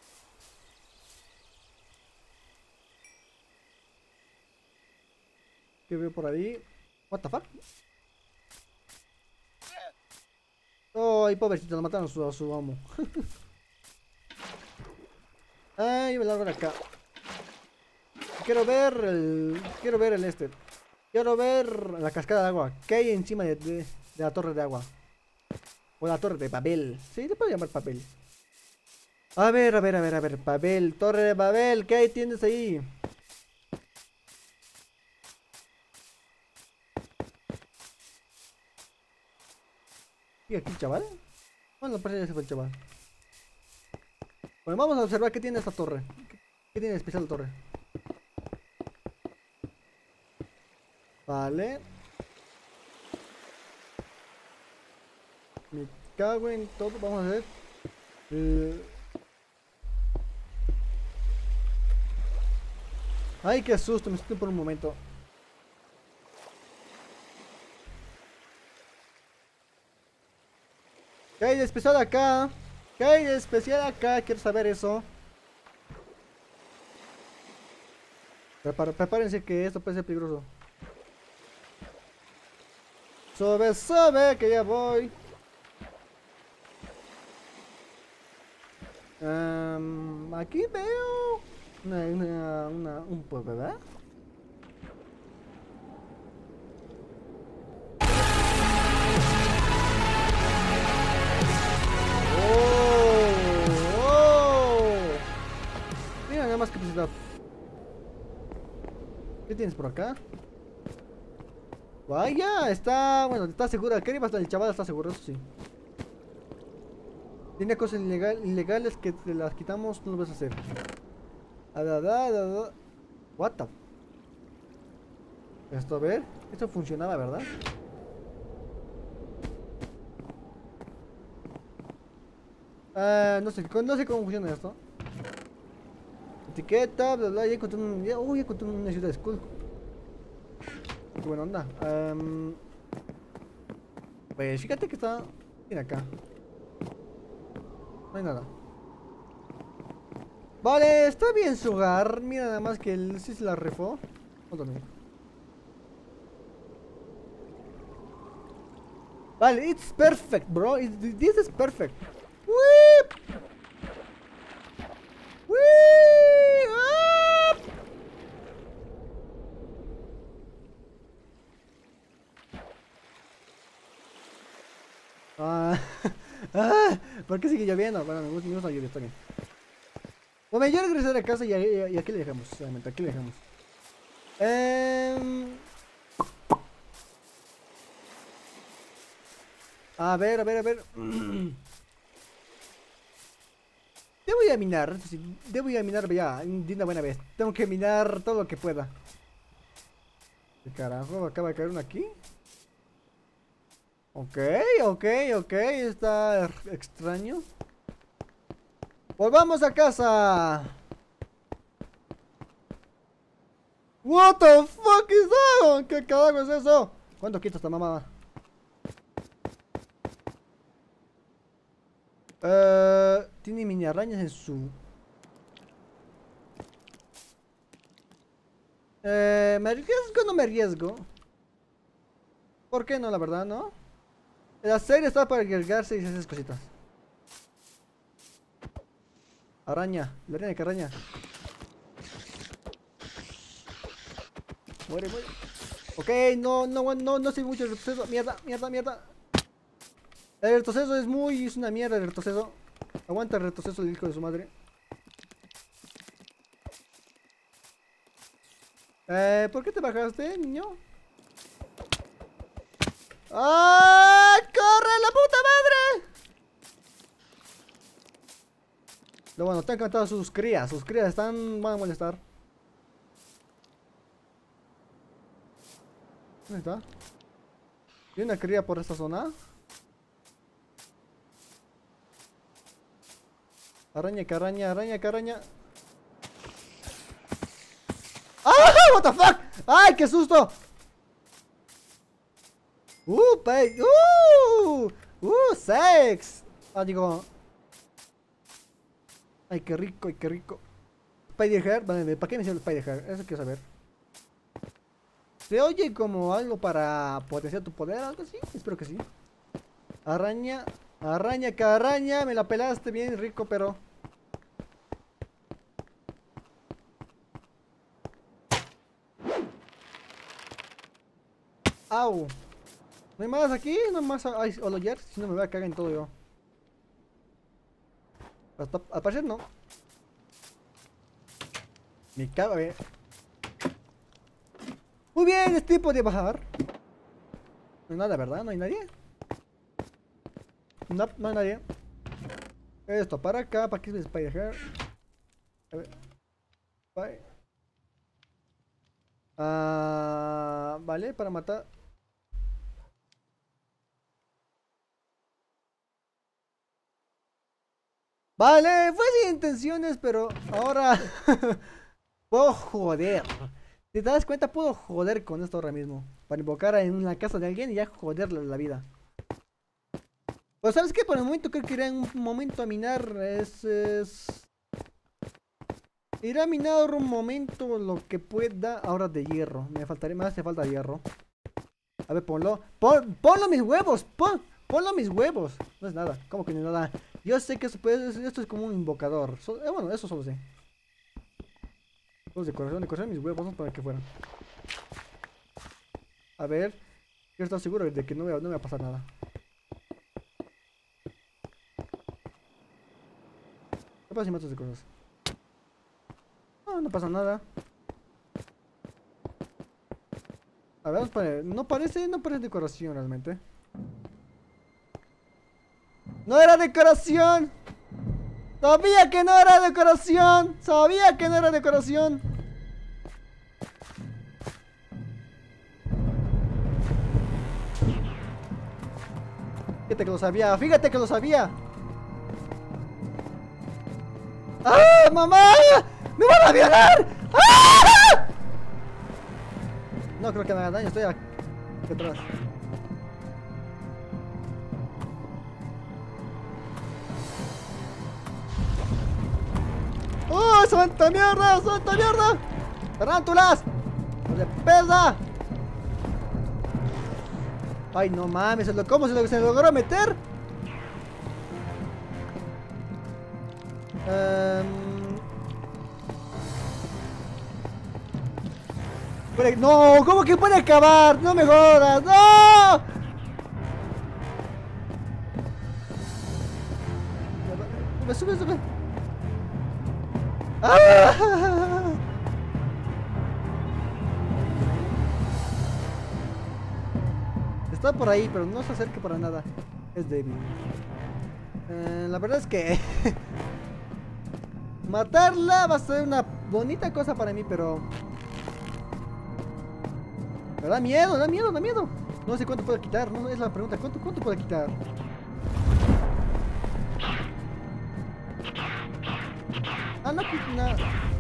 A: ¿Qué veo por ahí? What the fuck? Ay, pobrecito, lo mataron a su, a su amo. Ay, me largo de acá. Quiero ver el... Quiero ver el este. Quiero ver la cascada de agua. ¿Qué hay encima de, de, de la torre de agua? O la torre de Babel. Sí, le puedo llamar papel. A ver, a ver, a ver, a ver. Babel, torre de Babel. ¿Qué hay tienes ahí? ¿Y aquí, chaval? Bueno, parece que se fue el chaval. Bueno, vamos a observar qué tiene esta torre. ¿Qué, qué tiene de especial la torre? Vale. Me cago en todo. Vamos a ver. Eh... Ay, qué susto. Me asusté por un momento. ¿Qué hay de especial acá? ¿Qué hay de especial acá? Quiero saber eso. Prepar- prepárense que esto puede ser peligroso. Sobe, sobe, que ya voy. Um, aquí veo una, una, una, un pues, ¿verdad? Oh, oh. Mira nada más capacidad. ¿Qué tienes por acá? Vaya, está, bueno, está segura. ¿Qué iba hasta el chaval? Está seguro, eso sí. Tiene cosas ilegal, ilegales que te las quitamos, no lo vas a hacer. A da, da, da, da. What the? Esto, a ver. Esto funcionaba, ¿verdad? Ah, no sé, no sé cómo funciona esto. Etiqueta, bla, bla, ya encontré un... Ya, uy, ya encontré una ciudad de Skull. Qué buena onda. Um, pues fíjate que está... Mira acá. No hay nada. Vale, está bien su hogar. Mira nada más que él sí se la refó. No también. Vale, it's perfect, bro. It, this is perfect. Whip. Whip. Ah, ah, ¿por qué sigue lloviendo? Bueno, me gusta, me gusta la lluvia, está bien. Bueno, yo regresé a casa y, y, y aquí le dejamos, solamente, aquí le dejamos. Eh, a ver, a ver, a ver. Debo ir a minar, sí, debo ir a minar ya, de una buena vez. Tengo que minar todo lo que pueda. ¿Qué carajo? ¿Acaba de caer uno aquí? Ok, ok, ok, está extraño. ¡Volvamos a casa! What the fuck is that? ¿Qué carajo es eso? ¿Cuánto quita esta mamada? Uh, tiene mini arañas en su... Eh, ¿me arriesgo o no me arriesgo? ¿Por qué no, la verdad, no? La serie está para arriesgarse y esas cositas. Araña, la araña que araña. Muere, muere. Ok, no, no, no, no sé mucho el retroceso. Mierda, mierda, mierda. El retroceso es muy, es una mierda el retroceso. Aguanta el retroceso del hijo de su madre. Eh, ¿por qué te bajaste, niño? ¡Ah! ¡Corre la puta madre! Lo bueno, te han encantado sus crías. Sus crías están... van a molestar. ¿Dónde está? ¿Hay una cría por esta zona? Araña, que araña, araña, que araña. ¡Ah! ¡What the fuck! ¡Ay, qué susto! ¡Uh, pay! ¡Uh! ¡Uh, sex! Ah, digo... Ay, qué rico, ay, qué rico. Spider-Hair, vale, ¿para qué me sirve el Spider-Hair? Eso quiero saber. ¿Se oye como algo para potenciar tu poder? ¿Algo así? Espero que sí. Araña, araña, que araña. Me la pelaste bien rico, pero... ¡Au! ¿No hay más aquí? ¿No hay más ay, Oloyer? Si no me voy a cagar en todo yo. Hasta, al parecer no. Me cago, a ver. Muy bien, es tiempo de bajar. No hay nada, ¿verdad? ¿No hay nadie? No, no hay nadie. Esto para acá, para que es Spider Hair. A ver. Bye. Ah, vale, para matar. Vale, fue sin intenciones, pero ahora puedo joder. Si te das cuenta, puedo joder con esto ahora mismo. Para invocar en la casa de alguien y ya joderle la vida. Pues sabes que por el momento creo que iré en un momento a minar. Es, es... Iré a minar un momento lo que pueda ahora de hierro. Me faltaría, me hace falta hierro. A ver, ponlo. Pon, ponlo mis huevos. Pon, ponlo mis huevos. No es nada. ¿Cómo que no es nada? Yo sé que esto, puede, esto es como un invocador. So, eh, bueno, eso solo sé. Los decoración, decoración mis huevos. No para que fueran. A ver. Quiero estar seguro de que no me, no me va a pasar nada. ¿Qué pasa si mato de cosas? No, no pasa nada. A ver, para... no parece, no parece decoración realmente. ¡No era decoración! ¡Sabía que no era decoración! ¡Sabía que no era decoración! Fíjate que lo sabía, fíjate que lo sabía. ¡Ah, mamá! ¡Me van a violar! ¡Ah! No creo que me haga daño, estoy aquí atrás. ¡Oh, santa mierda! ¡Santa mierda! ¡Tarántulas! ¡No le pesa! Ay, no mames, ¿cómo se, lo, se logró meter? Um... No, ¿cómo que puede acabar? No me jodas, no. Sube, sube, sube. ¡Ah! Está por ahí, pero no se acerca para nada. Es débil. Eh, la verdad es que matarla va a ser una bonita cosa para mí, pero me da miedo, da miedo, da miedo. No sé cuánto puedo quitar, no es la pregunta. ¿Cuánto, cuánto puedo quitar? Ah, no quito nada.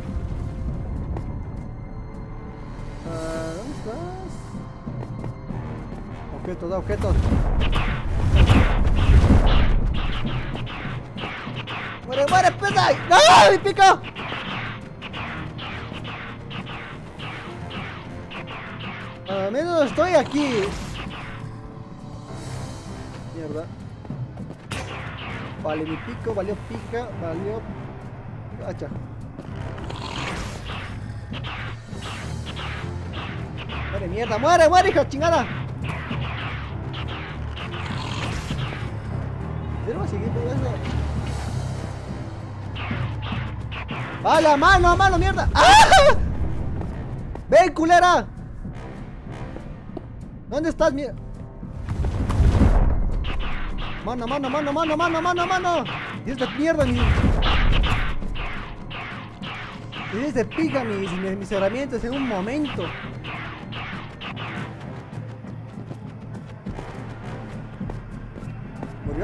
A: Ah, ¿dónde estás? Objetos, da objetos. ¡Muere, muere, pesa! ¡No! ¡Me pico! Al menos estoy aquí. Mierda. Vale, mi pico, valió pica, valió hacha. Muere, mierda, muere, muere, hija chingada. ¿Pero seguir todo eso? Vale, a mano, a mano, mierda. ¡Ah! ¡Ven, culera! ¿Dónde estás, mierda? Mano, mano, mano, mano, mano, mano, mano. Y esta mierda, mi. Y se pica mis, mis, mis herramientas en un momento. ¿Murió?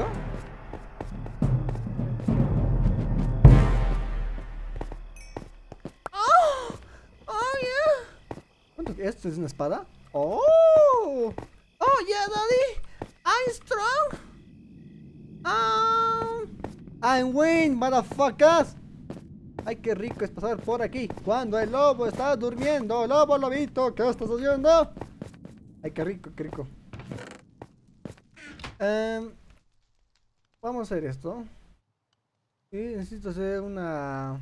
A: ¡Oh! ¡Oh, yeah! ¿Cuánto? ¿Esto es una espada? ¡Oh! ¡Oh, yeah, daddy! I'm strong! Um, I'm Wayne, motherfuckers. Ay, qué rico es pasar por aquí cuando el lobo está durmiendo. Lobo, lobito, ¿qué estás haciendo? Ay, qué rico, qué rico. Um, vamos a hacer esto. Y necesito hacer una...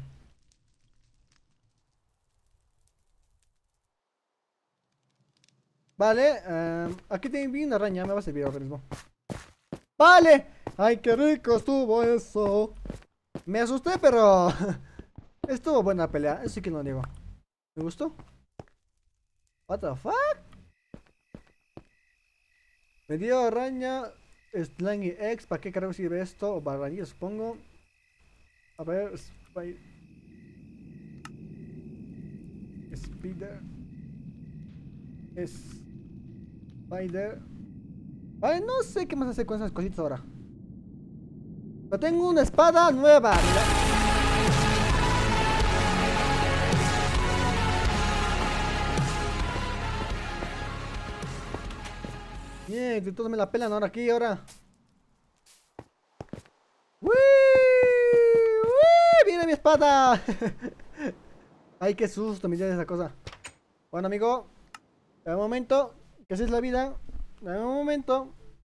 A: Vale, um, aquí tengo una araña, me va a servir ahora mismo. Vale. Ay, qué rico estuvo eso. Me asusté, pero estuvo buena pelea, eso sí que no lo digo. ¿Me gustó? What the fuck? Me dio araña, Slangy X, ¿para qué carajo sirve esto? O barranilla, supongo. A ver, Spider. Spider. Spider. Ay, no sé qué más hacer con esas cositas ahora. Pero tengo una espada nueva, mira. Bien, que todos me la pelan ahora aquí, ahora. ¡Uy! ¡Uy! ¡Viene mi espada! Ay, qué susto, me dio esa cosa. Bueno, amigo, dame un momento, que así es la vida. Dame un momento.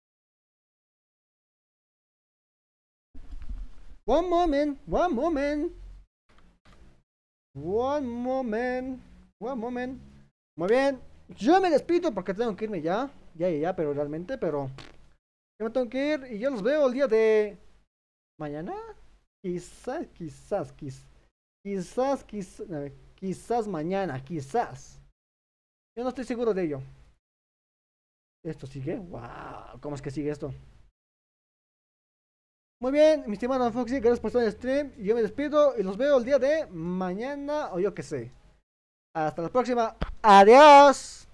A: One moment, one moment. One moment, one moment. Muy bien, yo me despido porque tengo que irme ya. Ya, ya, ya, pero realmente, pero yo me tengo que ir y yo los veo el día de mañana. Quizás, quizás, quizás, quizás, quizás, a ver, quizás mañana, quizás. Yo no estoy seguro de ello. ¿Esto sigue? Wow, ¿cómo es que sigue esto? Muy bien, mi estimado Foxy, gracias por estar en el stream. Yo me despido y los veo el día de mañana o yo qué sé. Hasta la próxima. Adiós.